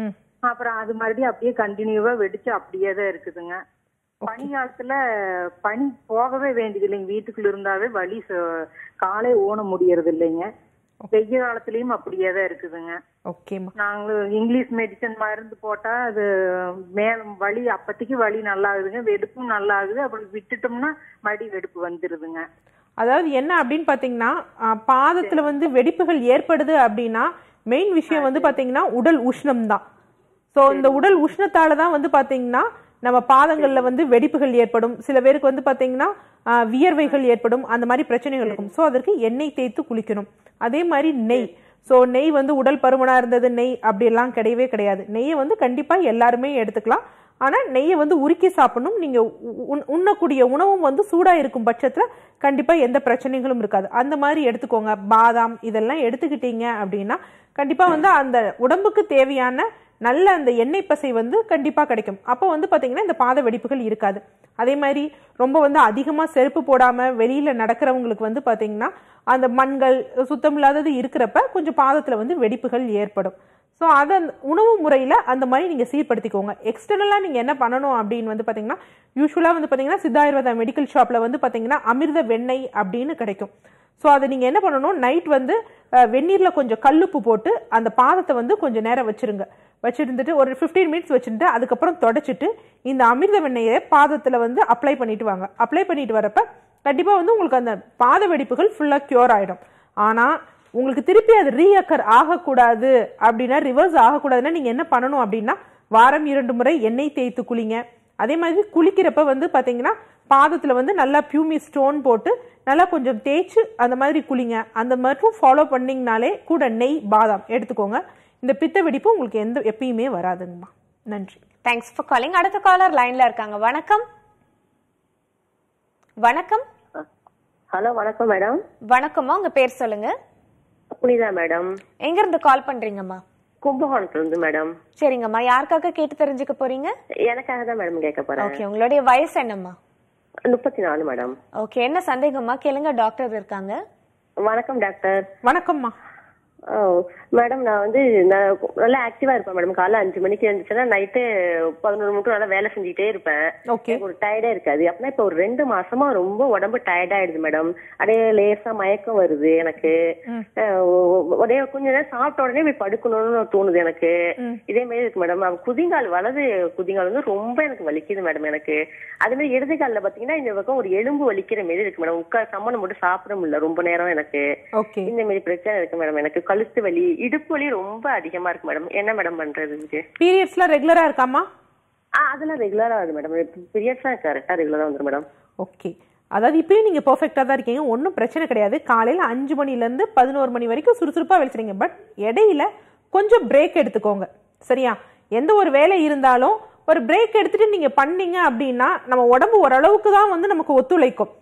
அப்புறம் அது மறுபடியும் அப்படியே கண்டினியூவா வெடிச்சு அப்படியே தான் இருக்குதுங்க. பனி காலத்துல பனி போகவே வேண்டியது இல்லைங்க, வீட்டுக்குள்ள இருந்தாவே வலி காலே ஊன முடியறது இல்லைங்க. வெய்ய காலத்துலயும் அப்படியே தான் இருக்குதுங்க. நாங்களும் இங்கிலீஷ் மெடிசன் மருந்து போட்டா அது மேலும் வலி அப்பத்திக்கு வலி நல்லா ஆகுதுங்க, வெடுப்பும் நல்லா ஆகுது. அப்படி விட்டுட்டோம்னா மடி வெடுப்பு வந்துருதுங்க. அதாவது என்ன அப்படின்னு பாத்தீங்கன்னா பாதத்துல வந்து வெடிப்புகள் ஏற்படுது அப்படின்னா மெயின் விஷயம் வந்து பாத்தீங்கன்னா உடல் உஷ்ணம் தான். சோ இந்த உடல் உஷ்ணத்தாலதான் வந்து பாத்தீங்கன்னா நம்ம பாதங்கள்ல வந்து வெடிப்புகள் ஏற்படும். சில பேருக்கு வந்து பாத்தீங்கன்னா வியர்வைகள் ஏற்படும், அந்த மாதிரி பிரச்சனைகள் இருக்கும். சோ அதற்கு எண்ணெய் தேய்த்து குளிக்கணும். அதே மாதிரி நெய். சோ நெய் வந்து உடல் பருமனா இருந்தது நெய் அப்படி எல்லாம் கிடையவே கிடையாது. நெய்யை வந்து கண்டிப்பா எல்லாருமே எடுத்துக்கலாம். ஆனா நெய்யை வந்து உருக்கி சாப்பிடணும். நீங்க உண்ணக்கூடிய உணவும் வந்து சூடா இருக்கும் பட்சத்துல கண்டிப்பா எந்த பிரச்சனைகளும் இருக்காது. அந்த மாதிரி எடுத்துக்கோங்க. பாதாம் இதெல்லாம் எடுத்துக்கிட்டீங்க அப்படின்னா கண்டிப்பா வந்து அந்த உடம்புக்கு தேவையான நல்ல அந்த எண்ணெய் பசை வந்து கண்டிப்பா கிடைக்கும். அப்போ வந்து பாத்தீங்கன்னா இந்த பாத வெடிப்புகள் இருக்காது. அதே மாதிரி ரொம்ப வந்து அதிகமா செருப்பு போடாம வெளியில நடக்கிறவங்களுக்கு வந்து பாத்தீங்கன்னா அந்த மண்கள் சுத்தம் இல்லாதது இருக்கிறப்ப கொஞ்சம் பாதத்துல வந்து வெடிப்புகள் ஏற்படும். ஸோ அதை உணவு முறையில அந்த மாதிரி நீங்க சீர்படுத்திக்கோங்க. எக்ஸ்டர்னலா நீங்க என்ன பண்ணணும் அப்படின்னு வந்து பாத்தீங்கன்னா யூஸ்வலா வந்து பாத்தீங்கன்னா சித்தாயுர்வேதா மெடிக்கல் ஷாப்ல வந்து பாத்தீங்கன்னா அமிர்த வெண்ணெய் அப்படின்னு கிடைக்கும். ஸோ அதை நீங்க என்ன பண்ணணும், நைட் வந்து வெந்நீர்ல கொஞ்சம் கல்லுப்பு போட்டு அந்த பாதத்தை வந்து கொஞ்சம் நேரம் வச்சிருங்க. வச்சிருந்துட்டு ஒரு பிப்டீன் மினிட்ஸ் வச்சுட்டு அதுக்கப்புறம் தொடச்சிட்டு இந்த அமிர்த வெண்ணெயை பாதத்துல வந்து அப்ளை பண்ணிட்டு வாங்க. அப்ளை பண்ணிட்டு வரப்ப கண்டிப்பா வந்து உங்களுக்கு அந்த பாத வெடிப்புகள் ஃபுல்லா கியூர் ஆயிடும். ஆனா உங்களுக்கு திருப்பி அது ரீஅக்கர் ஆகக்கூடாது அப்படின்னா, ரிவர்ஸ் ஆகக்கூடாதுன்னா நீங்க என்ன பண்ணணும் அப்படின்னா வாரம் இரண்டு முறை எண்ணெய் தேய்த்து குளிங்க. அதே மாதிரி குளிக்கிறப்ப வந்து பாத்தீங்கன்னா பாதத்துல வந்து நல்லா பியூமி ஸ்டோன் போட்டு நல்லா கொஞ்சம் தேய்ச்சு அந்த மாதிரி குளிங்க. அந்த மட்டும் ஃபாலோ பண்ணீங்கனாலே கூட நெய் பாதாம் எடுத்துக்கோங்க. இந்த பித்த வெடிப்பு உங்களுக்கு எந்த எப்பயுமே வராதுங்கம்மா. நன்றி. Thanks for calling. அடுத்த காலர் லைன்ல இருக்காங்க. வணக்கம். வணக்கம். ஹலோ வணக்கம் மேடம். வணக்கம்மா, உங்க பேர் சொல்லுங்க. புனிதா மேடம். எங்க இருந்து கால் பண்றீங்கம்மா? கும்பகோணத்துல இருந்து மேடம். சரிங்கம்மா, யாருக்காக கேட்டு தெரிஞ்சுக்க போறீங்க? எனக்காக தான் மேடம் கேட்க போறேன். ஓகே, உங்களுடைய வயசு என்னம்மா? முப்பத்தி நாலு மேடம். ஓகே, என்ன சந்தேகம்மா கேளுங்க, டாக்டர் இருக்காங்க. வணக்கம் டாக்டர். வணக்கம்மா. மேடம் நான் வந்து நான் நல்லா ஆக்டிவா இருப்பேன் மேடம். காலைல அஞ்சு மணிக்கு இருந்துச்சுன்னா நைட்டு பதினொரு மட்டும் நல்லா வேலை செஞ்சுட்டே இருப்பேன். ஒரு டயர்டா இருக்காது. அப்படின்னா இப்ப ஒரு ரெண்டு மாசமா ரொம்ப உடம்பு டயர்ட் ஆயிடுது மேடம். அப்படியே லேசா மயக்கம் வருது எனக்கு. ஒரே கொஞ்ச நேரம் சாப்பிட்ட உடனே போய் படுக்கணும்னு தோணுது எனக்கு. இதே மாதிரி இருக்கு மேடம். குதிங்கால் வலது குதிங்கால் வந்து ரொம்ப எனக்கு வலிக்குது மேடம் எனக்கு. அதே மாதிரி இடது காலில் பாத்தீங்கன்னா இந்த பக்கம் ஒரு எலும்பு வலிக்கிற மாதிரி இருக்கு மேடம். உட்கார் சம்மணம் மட்டும் சாப்பிட முடியல ரொம்ப நேரம் எனக்கு. இந்த மாதிரி பிரச்சனை இருக்கு மேடம் எனக்கு. கழுத்து வலி, இடுப்பு வலி ரொம்ப அதிகமா இருக்கு மேடம். என்ன மேடம் பண்றது? பீரியட்ஸ்லாம் ரெகுலரா இருக்காமா? அதெல்லாம் ரெகுலரா வருது மேடம். பீரியட்ஸ்லாம் கரெக்டா ரெகுலரா வந்துரும் மேடம். ஓகே, அதாவது இப்பயும் நீங்க பெர்ஃபெக்டா தான் இருக்கீங்க, ஒன்றும் பிரச்சனை கிடையாது. காலையில அஞ்சு மணில இருந்து பதினோரு மணி வரைக்கும் சுறுசுறுப்பா வெளிச்சிருங்க. பட் இடையில கொஞ்சம் பிரேக் எடுத்துக்கோங்க. சரியா? எந்த ஒரு வேலை இருந்தாலும் ஒரு பிரேக் எடுத்துட்டு நீங்க பண்ணீங்க அப்படின்னா நம்ம உடம்பு ஓரளவுக்கு தான் வந்து நமக்கு ஒத்துழைக்கும்.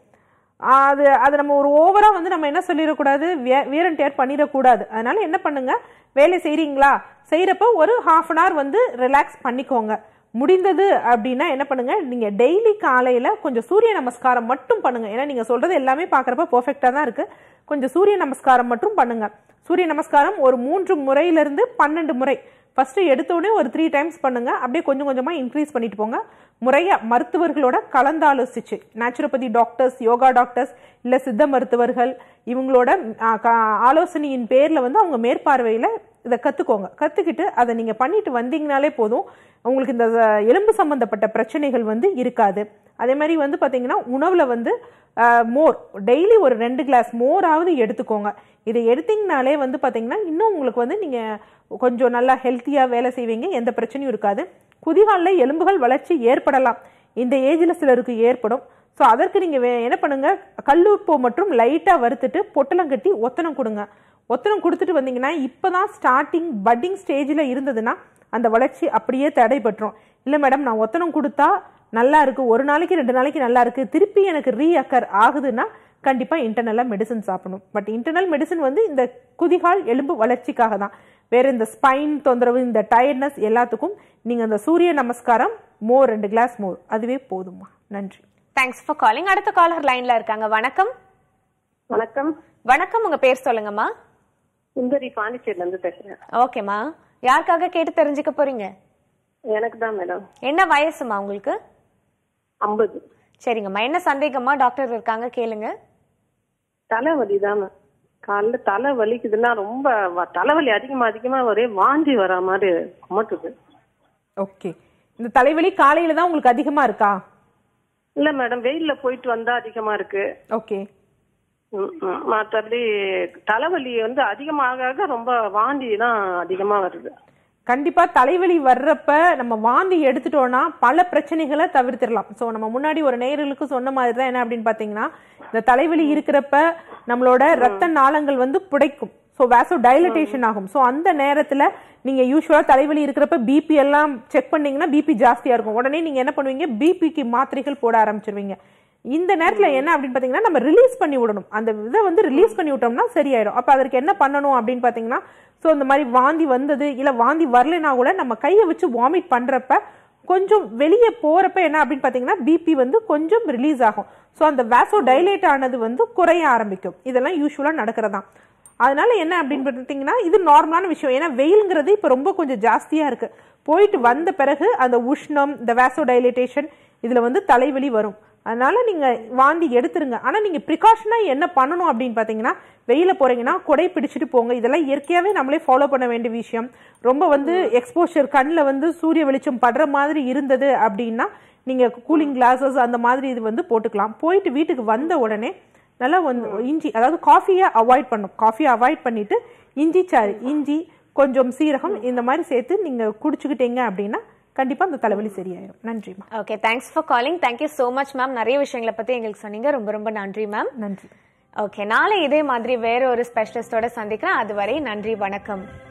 அது அது நம்ம ஒரு ஓவரா வந்து நம்ம என்ன சொல்லிடக்கூடாது, வியர் அண்ட் டேர் பண்ணிடக்கூடாது. அதனால என்ன பண்ணுங்க, வேலை செய்யறீங்களா, செய்யறப்ப ஒரு ஹாஃப் அன் ஹவர் வந்து ரிலாக்ஸ் பண்ணிக்கோங்க. முடிந்தது அப்படின்னா என்ன பண்ணுங்க, நீங்க டெய்லி காலையில கொஞ்சம் சூரிய நமஸ்காரம் மட்டும் பண்ணுங்க. ஏன்னா நீங்க சொல்றது எல்லாமே பாக்குறப்ப பெர்ஃபெக்டா தான் இருக்கு. கொஞ்சம் சூரிய நமஸ்காரம் மட்டும் பண்ணுங்க. சூரிய நமஸ்காரம் ஒரு மூன்று முறையில இருந்து பன்னெண்டு முறை. ஃபர்ஸ்ட் எடுத்தோடனே ஒரு த்ரீ டைம்ஸ் பண்ணுங்க. அப்படியே கொஞ்சம் கொஞ்சமா இன்க்ரீஸ் பண்ணிட்டு போங்க. முறையா மருத்துவர்களோட கலந்தாலோசிச்சு, நேச்சுரோபதி டாக்டர்ஸ், யோகா டாக்டர்ஸ், இல்ல சித்த மருத்துவர்கள் இவங்களோட ஆலோசனையின் பேர்ல வந்து அவங்க மேற்பார்வையில இதை கத்துக்கோங்க. கத்துக்கிட்டு அதை நீங்க பண்ணிட்டு வந்தீங்கனாலே போதும், உங்களுக்கு இந்த எலும்பு சம்பந்தப்பட்ட பிரச்சனைகள் வந்து இருக்காது. அதே மாதிரி வந்து பாத்தீங்கன்னா உணவுல வந்து மோர் டெய்லி ஒரு ரெண்டு கிளாஸ் மோராவது எடுத்துக்கோங்க. இதை எடுத்தீங்கனாலே வந்து பாத்தீங்கன்னா இன்னும் உங்களுக்கு வந்து நீங்க கொஞ்சம் நல்லா ஹெல்த்தியா வேலை செய்வீங்க, எந்த பிரச்சனையும் இருக்காது. குதிகாலில் எலும்புகள் வளர்ச்சி ஏற்படலாம், இந்த ஏஜ்ல சிலருக்கு ஏற்படும். ஸோ அதற்கு நீங்க என்ன பண்ணுங்க, கல்லுப்பு மற்றும் லைட்டா வறுத்துட்டு பொட்டலம் கட்டி ஒத்தனம் கொடுங்க. ஒத்தனம் கொடுத்துட்டு வந்தீங்கன்னா இப்பதான் ஸ்டார்டிங் பட்டிங் ஸ்டேஜ்ல இருந்ததுன்னா அந்த வளர்ச்சி அப்படியே தடைபட்டுரும். இல்லை மேடம் நான் ஒத்தனம் கொடுத்தா நல்லா இருக்கு, ஒரு நாளைக்கு ரெண்டு நாளைக்கு நல்லா இருக்கு, திருப்பி எனக்கு ரீஅக்கர் ஆகுதுன்னா கண்டிப்பா இன்டர்னலா மெடிசன் சாப்பிடணும். பட் இன்டர்னல் மெடிசன் வந்து இந்த குதிகால் எலும்பு வளர்ச்சிக்காக தான். வேற இந்த ஸ்பைன் தொந்தரவு, இந்த டயர்ட்னஸ் எல்லாத்துக்கும் நீங்க அந்த சூரிய நமஸ்காரம் மோர் ரெண்டு கிளாஸ் மோர் அதுவே போதுமா. நன்றி. Thanks for calling. அடுத்த காலர் லைன்ல இருக்காங்க. வணக்கம். வணக்கம். வணக்கம், உங்க பேர் சொல்லுங்கம்மா. சுந்தரி பாண்டிச்சேரியில இருந்து பேசுறேன். ஓகேம்மா, யாருக்காக கேட்டு தெரிஞ்சுக்க போறீங்க? எனக்கு தான் மேடம். என்ன வயசுமா உங்களுக்கு? ஐம்பது. சரிங்கம்மா, என்ன சந்தேகமா? டாக்டர் இருக்காங்க, கேளுங்க. தலைவலி தான். காலைல தலை வலிக்குதுன்னா ரொம்ப தலைவலி அதிகமா அதிகமா ஒரே வாந்தி வர மாதிரி குமட்டுது. ஓகே, இந்த தலைவலி காலையில தான் உங்களுக்கு அதிகமா இருக்கா? இல்ல மேடம், வெயில்ல போயிட்டு வந்தா அதிகமா இருக்கு. ஓகே. மற்றபடி தலைவலி வந்து அதிகமாக ரொம்ப வாந்தி தான் அதிகமா வருது. கண்டிப்பா தலைவலி வர்றப்ப நம்ம வாந்தி எடுத்துட்டோம்னா பல பிரச்சனைகளை தவிர்த்திடலாம். ஸோ நம்ம முன்னாடி ஒரு நேயர்களுக்கு சொன்ன மாதிரி தான் என்ன அப்படின்னு பாத்தீங்கன்னா, இந்த தலைவலி இருக்கிறப்ப நம்மளோட ரத்த நாளங்கள் வந்து புடைக்கும். ஸோ வேசோ டைலட்டேஷன் ஆகும். ஸோ அந்த நேரத்துல நீங்க யூஸ்வலா தலைவலி இருக்கிறப்ப பிபி எல்லாம் செக் பண்ணீங்கன்னா பிபி ஜாஸ்தியா இருக்கும். உடனே நீங்க என்ன பண்ணுவீங்க, பிபிக்கு மாத்திரைகள் போட ஆரம்பிச்சிருவீங்க. இந்த நேரத்துல என்ன அப்படின்னு பாத்தீங்கன்னா, நம்ம ரிலீஸ் பண்ணி விடணும். அந்த இதை வந்து ரிலீஸ் பண்ணி விட்டோம்னா சரியாயிடும். அப்ப அதற்கு என்ன பண்ணணும் அப்படின்னு பாத்தீங்கன்னா, ஸோ இந்த மாதிரி வாந்தி வந்தது இல்ல வாந்தி வரலைன்னா கூட நம்ம கையை வச்சு வாமிட் பண்றப்ப கொஞ்சம் வெளியே போறப்ப என்ன அப்படின்னு பாத்தீங்கன்னா பிபி வந்து கொஞ்சம் ரிலீஸ் ஆகும். ஸோ அந்த வேசோ டைலேட் ஆனது வந்து குறைய ஆரம்பிக்கும். இதெல்லாம் யூஸ்வலா நடக்கிறதா. அதனால என்ன அப்படின்னு பார்த்தீங்கன்னா, இது நார்மலான விஷயம். ஏன்னா வெயில்ங்கிறது இப்ப ரொம்ப கொஞ்சம் ஜாஸ்தியா இருக்கு. போயிட்டு வந்த பிறகு அந்த உஷ்ணம், இந்த வேசோ டைலேட்டேஷன், இதுல வந்து தலைவலி வரும். அதனால நீங்க வாந்தி எடுத்துருங்க. ஆனா நீங்க ப்ரிகாஷனா என்ன பண்ணணும் அப்படின்னு பாத்தீங்கன்னா, வெயில போறீங்கன்னா கொடை பிடிச்சிட்டு போங்க. இதெல்லாம் இயற்கையாவே நம்மளே ஃபாலோ பண்ண வேண்டிய விஷயம். ரொம்ப வந்து எக்ஸ்போஷர் கண்ணில் வந்து சூரிய வெளிச்சம் படுற மாதிரி இருந்தது அப்படின்னா நீங்க கூலிங் கிளாஸஸ் அந்த மாதிரி இது வந்து போட்டுக்கலாம். போயிட்டு வீட்டுக்கு வந்த உடனே நல்லா வந்து இஞ்சி, அதாவது காஃபியை அவாய்ட் பண்ணும். காஃபியை அவாய்ட் பண்ணிட்டு இஞ்சி சாறு, இஞ்சி கொஞ்சம் சீரகம் இந்த மாதிரி சேர்த்து நீங்க குடிச்சுக்கிட்டீங்க அப்படின்னா கண்டிப்பா அந்த தலைவலி சரியாயிடும். நன்றி ma'am. Okay, thanks for calling. Thank you so much ma'am. நிறைய விஷயங்களை பத்தி எங்களுக்கு சொன்னீங்க. ரொம்ப ரொம்ப நன்றி மேம். நன்றி. ஓகே, நாளை இதே மாதிரி வேற ஒரு ஸ்பெஷலிஸ்டோட சந்திக்கிறேன். அதுவரை நன்றி, வணக்கம்.